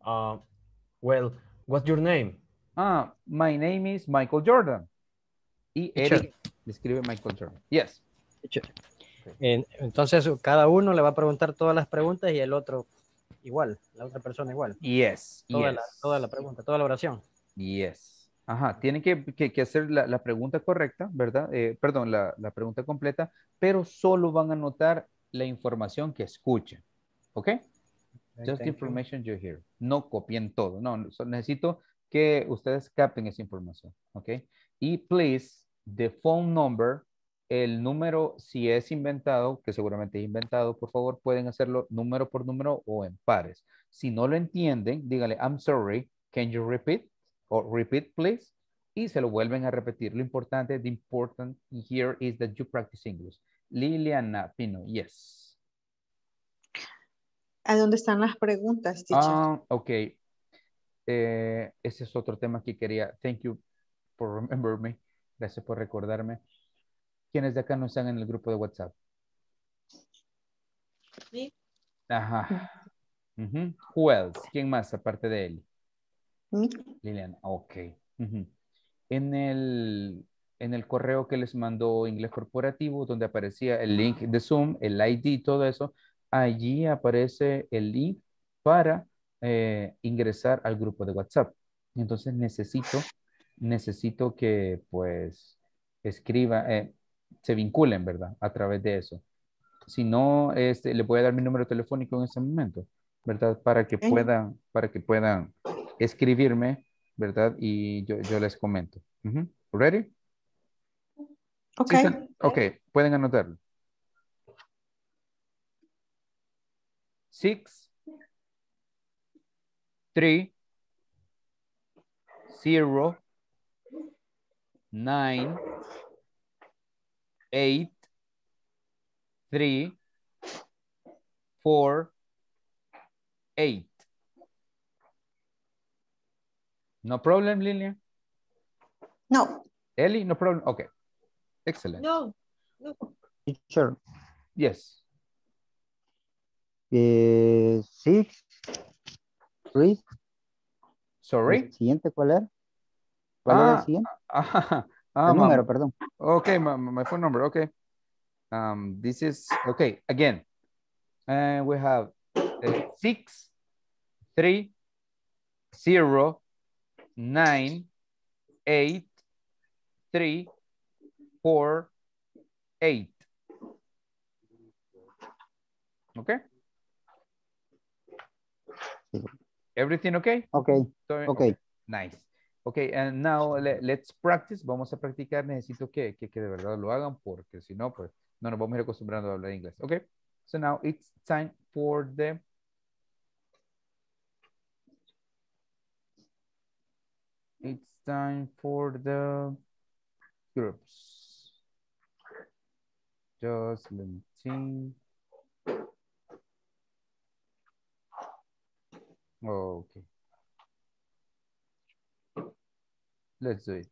Uh, well, what's your name? Ah, my name is Michael Jordan. Y Teacher. Eric describe Michael Jordan. Yes. Teacher. En- Entonces, cada uno le va a preguntar todas las preguntas y el otro igual, la otra persona igual. Yes. Toda, yes. La, toda la pregunta, toda la oración. Yes. Ajá, tienen que, que- que hacer la, la pregunta correcta, ¿verdad? Eh, perdón, la, la pregunta completa, pero solo van a anotar la información que escuchen. ¿Ok? Just the thank you. information you hear. No copien todo. No, no, solo necesito que ustedes capten esa información. ¿Ok? Y please, the phone number, el número, si es inventado, que seguramente es inventado, por favor, pueden hacerlo número por número o en pares. Si no lo entienden, díganle, I'm sorry, can you repeat? O repeat, please. Y se lo vuelven a repetir. Lo importante, the important here is that you practice English. Liliana Pino, yes. ¿A dónde están las preguntas, teacher? Ah, ok. Eh, ese es otro tema que quería. Thank you for remember me. Gracias por recordarme. ¿Quiénes de acá no están en el grupo de WhatsApp? Sí. Ajá. Ujú. Who else? ¿Quién más aparte de él? ¿Sí? Liliana. Ok. Ujú. En el, en el correo que les mandó Inglés Corporativo, donde aparecía el link de Zoom, el I D y todo eso, allí aparece el link para eh, ingresar al grupo de WhatsApp. Entonces necesito, necesito que pues escriba, eh, se vinculen, ¿verdad? A través de eso. Si no, este, le voy a dar mi número telefónico en este momento, ¿verdad? Para que puedan, para que puedan escribirme, ¿verdad? Y yo, yo les comento. Ujú. Ready? Ok. Sí, se- ok, pueden anotarlo. Six, three, zero, nine, eight, three, four, eight. No problem, Lilia? No. Ellie, no problem? Okay, excellent. No. No. Teacher, Yes. eh, six, three. Sorry? ¿El siguiente cuál era? ¿Cuál era el Ah, siguiente? ah, ah, El mam- número, perdón. Okay, my, my phone number, okay. Um, this is, okay, again. And we have uh, six, three, zero, nine, eight, three, four, eight. Okay? Everything okay? Okay, Sorry, okay. Nice. Okay, and now le- let's practice. Vamos a practicar. Necesito que, que, que de verdad lo hagan porque si no, pues no nos vamos a ir acostumbrando a hablar inglés. Okay? So now it's time for the it's time for the groups. Just let me think. Okay. Let's do it.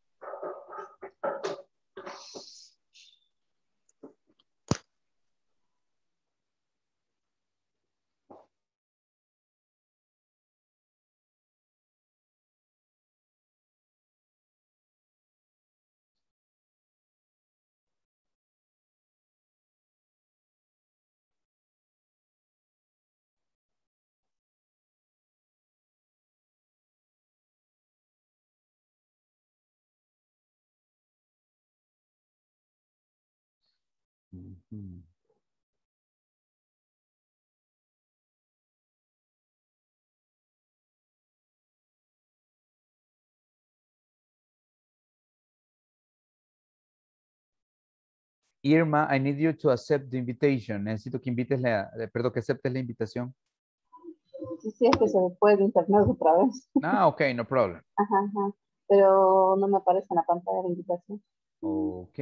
Mhm. Irma, I need you to accept the invitation. Necesito que invites la, eh, perdón, que aceptes la invitación. Sí, sí, es que se me fue el internet otra vez. Ah, ok, no problem. Ajá, ajá. Pero no me aparece en la pantalla de invitación. Ok.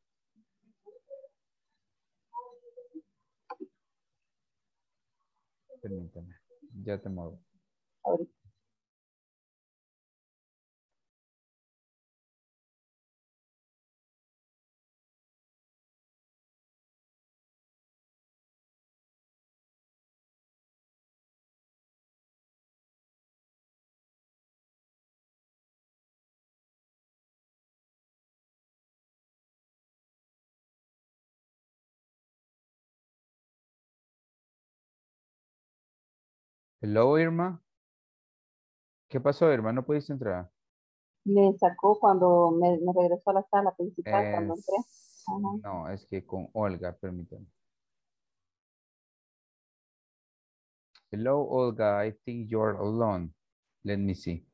Permítame. Ya te muevo. Ahorita. Hello, Irma. ¿Qué pasó, Irma? ¿No pudiste entrar? Me sacó cuando me, me regresó a la sala principal cuando entré. Es- Ajá. No, es que con Olga, permítame. Hello, Olga. I think you're alone. Let me see.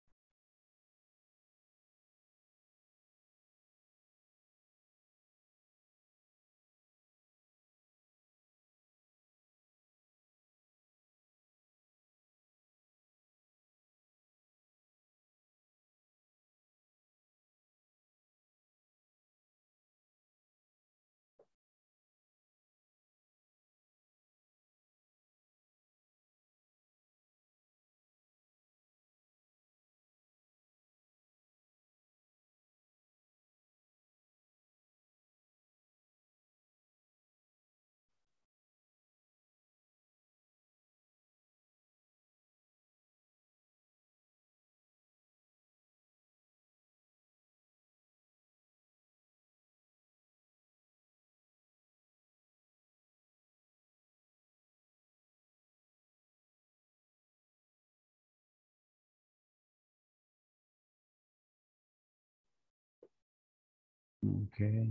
Okay.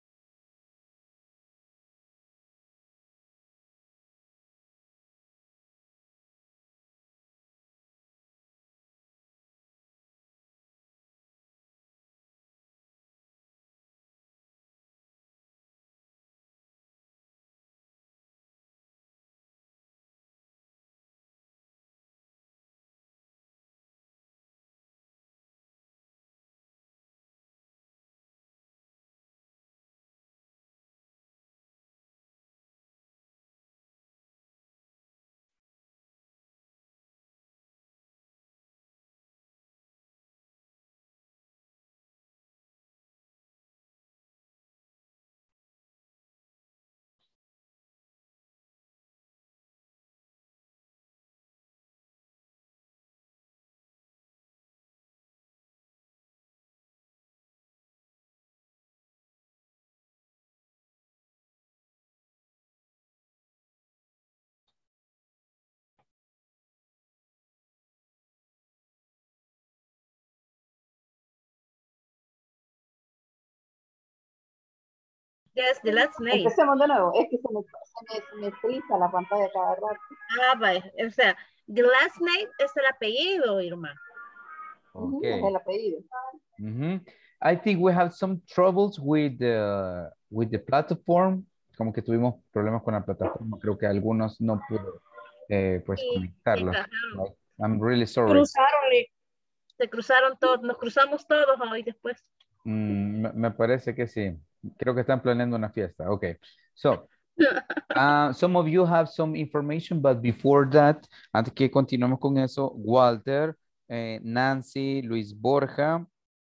Yes, the last name. Empecemos de nuevo. Es que se me, se me, se me frisa la pantalla cada rato. Ah, vaya. O sea, the last name es el apellido, Irma. Ujú, Okay. Es el apellido. Mhm. I think we have some troubles with the, with the platform. Como que tuvimos problemas con la plataforma. Creo que algunos no pudo eh, pues Sí, conectarlos. encajaron. Right? I'm really sorry. Cruzaron y se cruzaron todos, nos cruzamos todos hoy después. Mm, me, me parece que sí. Creo que están planeando una fiesta. Okay. So, uh, some of you have some information, but before that, antes que continuemos con eso, Walter, eh, Nancy, Luis Borja,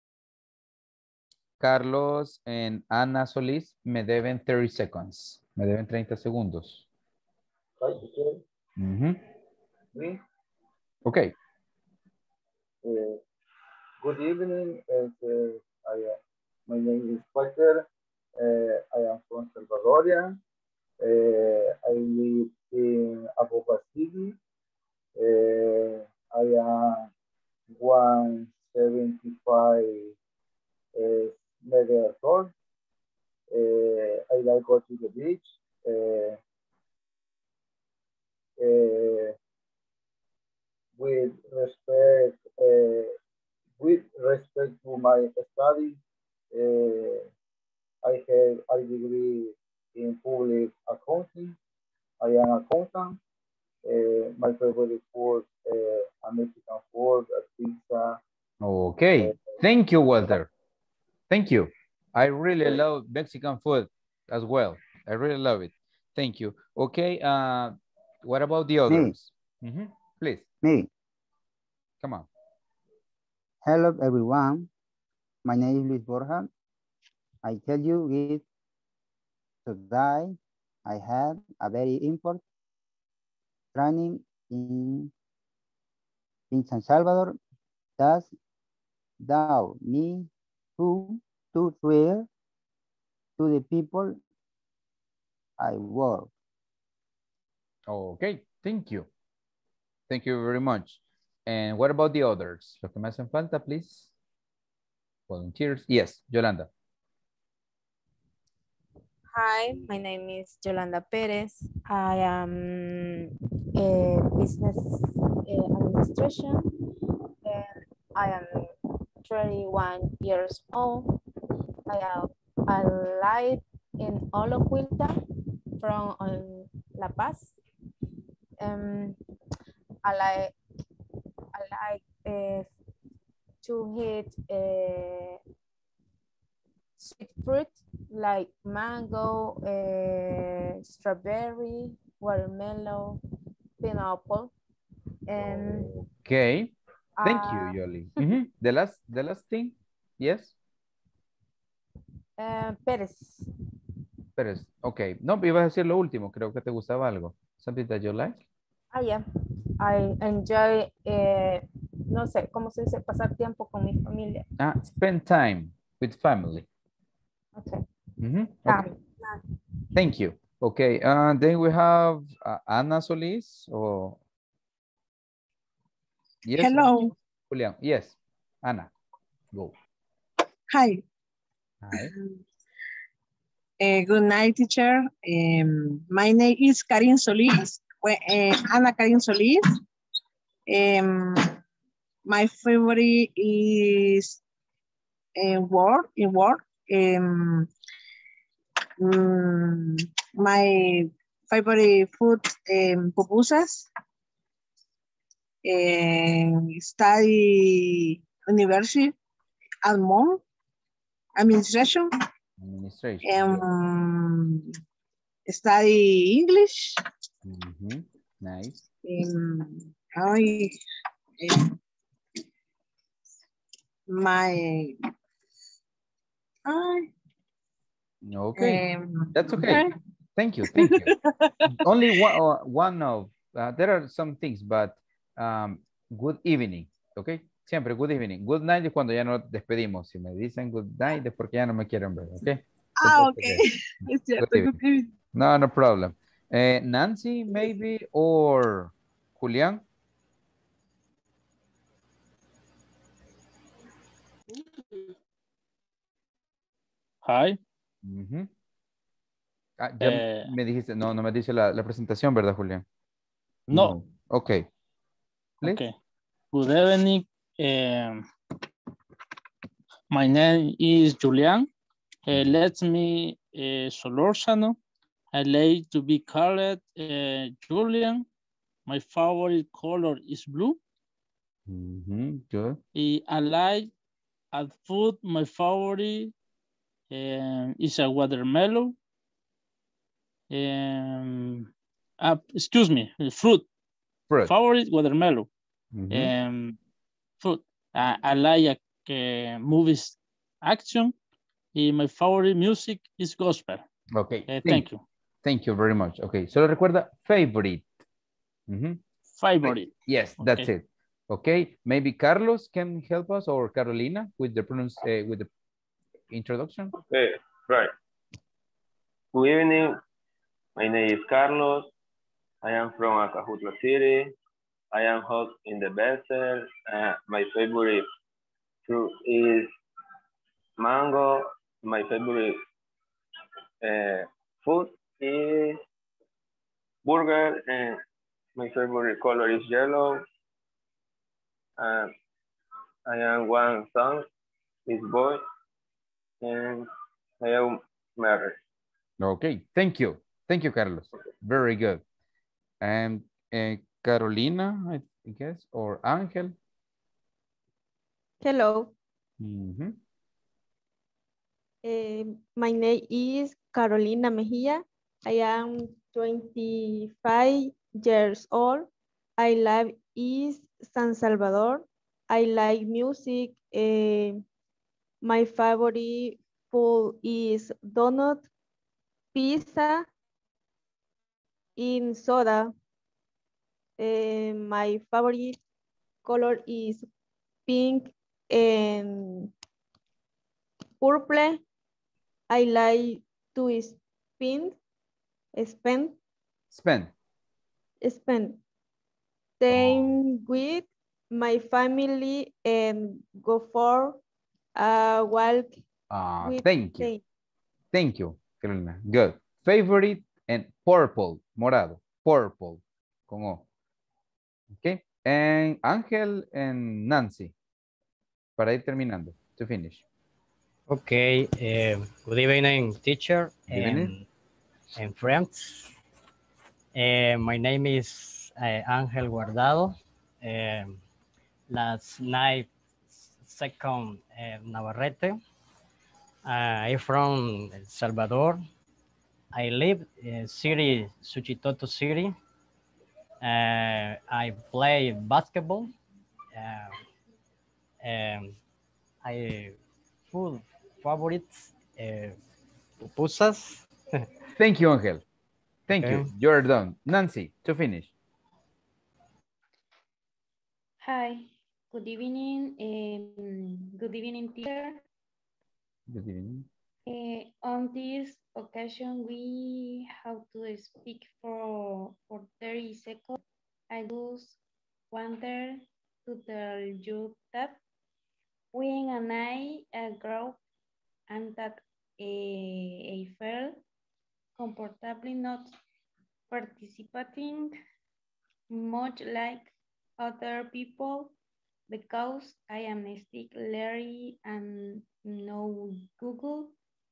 Carlos and Ana Solís me deben thirty seconds. Me deben treinta segundos. Mhm. Me, Okay. uh, good evening. And, uh, I, uh, my name is Walter. Uh, I am from Salvadoria. Uh, I live in Apopa City. Uh, I am one seventy-five uh, meters tall. Uh, I like go to the beach. Uh, uh, with respect, uh, with respect to my study, uh, I have a degree in public accounting. I am accountant. Uh, my favorite food, uh, a Mexican food, a pizza. Okay. Thank you, Walter. Thank you. I really love Mexican food as well. I really love it. Thank you. Okay. Uh, what about the others? Mhm. Please, Me. come on. Hello, everyone. My name is Luis Borja. I tell you it today. I had a very important training in, in San Salvador. That's thou me who to real to the people I work. Okay. Thank you. Thank you very much. And what about the others? Los que me hacen falta, please. Volunteers. Yes, Yolanda. Hi, my name is Yolanda Perez. I am a business uh, administration and I am thirty-one years old. I have I live in Oloquilta from um, La Paz. Um, I like I like uh, to eat uh, sweet fruit like mango, uh, strawberry, watermelon, pineapple, and Okay. Thank you, uh, Yoli. Mm-hmm. The last, the last thing. Yes. uh, Pérez. Pérez. Okay. No, ibas a decir lo último. Creo que te gustaba algo. Something that you like. Ah, yeah. I enjoy, eh, no sé, ¿cómo se dice? Pasar tiempo con mi familia. Ah, spend time with family. Okay. Mm-hmm. Ah, Okay. Thank you. Okay. Uh, then we have uh, Ana Solis. Or... Yes. Hello. Julian. Yes. Ana. Go. Hi. Hi. Uh, good night, teacher. Um, my name is Karin Solis. Well, uh, Ana Karin Solis. Um, my favorite is uh, work in work. Um, mm, my favorite food um, pupusas. Um, study university, Almond administration. Administration. Um, study English. Mm-hmm. Nice. Um, I, um, my I, Okay. um, That's okay. Thank you. Thank you. Only one, uh, one of, uh, there are some things, but um, good evening. Okay. Siempre good evening. Good night es cuando ya nos despedimos. Si me dicen good night es porque ya no me quieren ver. Okay. Ah, So, okay. okay. Es cierto. Good evening. No, no problem. Uh, Nancy, maybe, or Julian? Hi. Uh-huh. Ah, ya Eh, me dijiste, no, no me dice la, la presentación, ¿verdad, Julián? no. No. Okay. Please. Okay. Good evening. Um, my name is Julian. Uh, let me uh, Solorzano. I like to be called uh, Julian. My favorite color is blue. Mm-hmm. Good. I like at food. My favorite um, is a watermelon. Um, uh, excuse me, fruit. Fruit. Favorite watermelon. Mm-hmm. Um, fruit. Uh, I like uh, movies, action. Uh, my favorite music is gospel. Okay. Uh, thank you. Thank you very much. Okay. Solo recuerda favorite. Mm-hmm. Favorite. Yes, Okay. that's it. Okay. Maybe Carlos can help us, or Carolina with the pronounce uh, with the introduction. Okay, right. Good evening. My name is Carlos. I am from Acajutla City. I am hot in the vessel. Uh, my favorite fruit is mango. My favorite uh, food is burger, and my favorite color is yellow. Uh, I am one son, his boy, and I am married. Okay, thank you. Thank you, Carlos. Very good. And uh, Carolina, I guess, or Angel. Hello. Mm-hmm. Uh, my name is Carolina Mejia. I am twenty-five years old. I live in San Salvador. I like music. Uh, my favorite food is donut, pizza, and soda. Uh, my favorite color is pink and purple. I like to spend, spend, Spend. spend staying with my family and go for a walk Ah, with thank you. them. Thank you, Carolina. Good. Favorite and purple, morado, purple, con O. Okay. And Ángel and Nancy, para ir terminando, to finish. Okay, uh, good evening, teacher Good evening. and, and friends. Uh, my name is uh, Ángel Guardado. Um, last night, second uh, Navarrete. Uh, I'm from El Salvador. I live in city, Suchitoto City. Uh, I play basketball. Uh, and I full favorites uh, pupusas. Thank you, Ángel. Thank Okay. you. You're done. Nancy, to finish. Hi, good evening. Um, good evening, teacher. Good evening. Uh, on this occasion, we have to speak for, for thirty seconds. I just wanted to tell you that when and I uh, grow and that uh, I felt comfortably not participating much like other people because I am still learning and no Google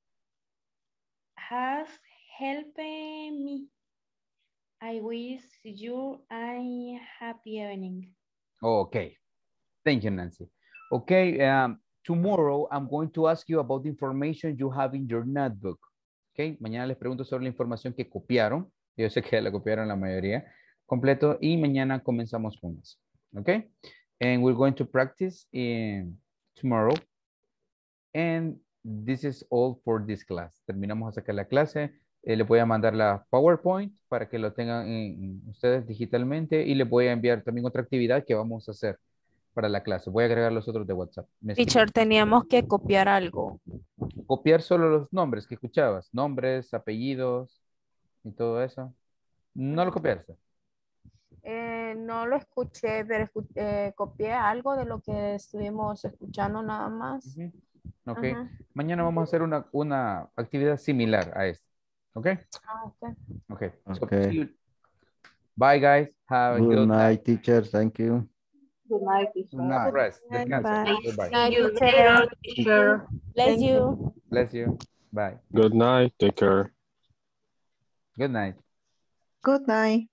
has helped me. I wish you a happy evening. Okay. Thank you, Nancy. Okay. Um, tomorrow, I'm going to ask you about the information you have in your notebook. Okay. Mañana les pregunto sobre la información que copiaron. Yo sé que la copiaron la mayoría. Completo. Y mañana comenzamos con eso. Okay. And we're going to practice in tomorrow. And this is all for this class. Terminamos a sacar la clase. Eh, les voy a mandar la PowerPoint para que lo tengan en, en ustedes digitalmente y les voy a enviar también otra actividad que vamos a hacer para la clase. Voy a agregar los otros de WhatsApp. Me Teacher, escriben. teníamos que copiar algo. Copiar solo los nombres que escuchabas. Nombres, apellidos y todo eso. No lo copiaste. Eh, no lo escuché, pero escu- eh, copié algo de lo que estuvimos escuchando nada más. Ok. Ajá. Mañana vamos a hacer una, una actividad similar a esta. Ok. Ah, ok. Okay. So, Okay. see you. Bye, guys. Have a Good good night. night, teacher. Thank you. Good night, teacher. Good night. Rest. Bye. Descansa. Bye. Goodbye. Night, you teacher. later, teacher. Bless Thank you. Bless you. Bye. Good night. Take care. Good night. Good night.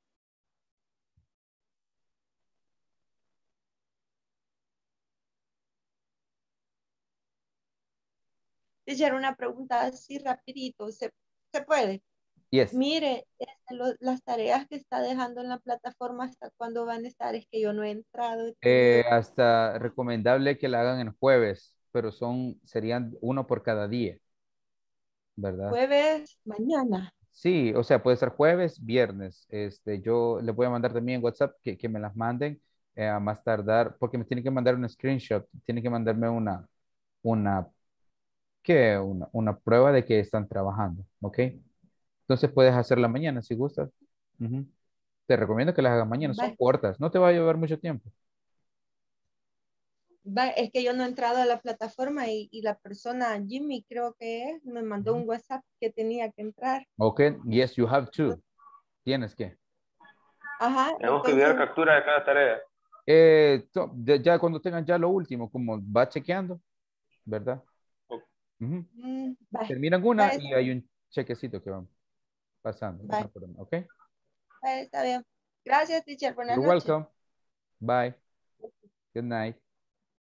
Teacher, una pregunta así rapidito, ¿se, se puede? Yes. Mire, este, lo- las tareas que está dejando en la plataforma, ¿hasta cuándo van a estar? Es que yo no he entrado. he Eh, tenido- hasta recomendable que la hagan el jueves, pero son, serían uno por cada día, ¿verdad? Jueves, mañana. Sí, o sea, puede ser jueves, viernes. Este, yo les voy a mandar también en WhatsApp que, que me las manden eh, a más tardar, porque me tienen que mandar un screenshot, tienen que mandarme una, una, ¿qué? Una, una prueba de que están trabajando, ¿ok? Entonces puedes hacerla mañana si gustas. Ujú. Te recomiendo que las hagas mañana, son Va, cortas, no te va a llevar mucho tiempo. va, es que yo no he entrado a la plataforma y, y la persona, Jimmy creo que es, me mandó un WhatsApp que tenía que entrar. Ok, yes, you have to. Tienes que. Ajá, Tenemos que enviar entonces, captura de cada tarea. Eh, to- de- ya cuando tengan ya lo último, como va chequeando, ¿verdad? Ujú. mm, va, Terminan va, una está y hay un chequecito que van pasando. va, No problema, ¿ok? va, está bien. Gracias, teacher. Buenas You're noches. welcome. Bye. Good night.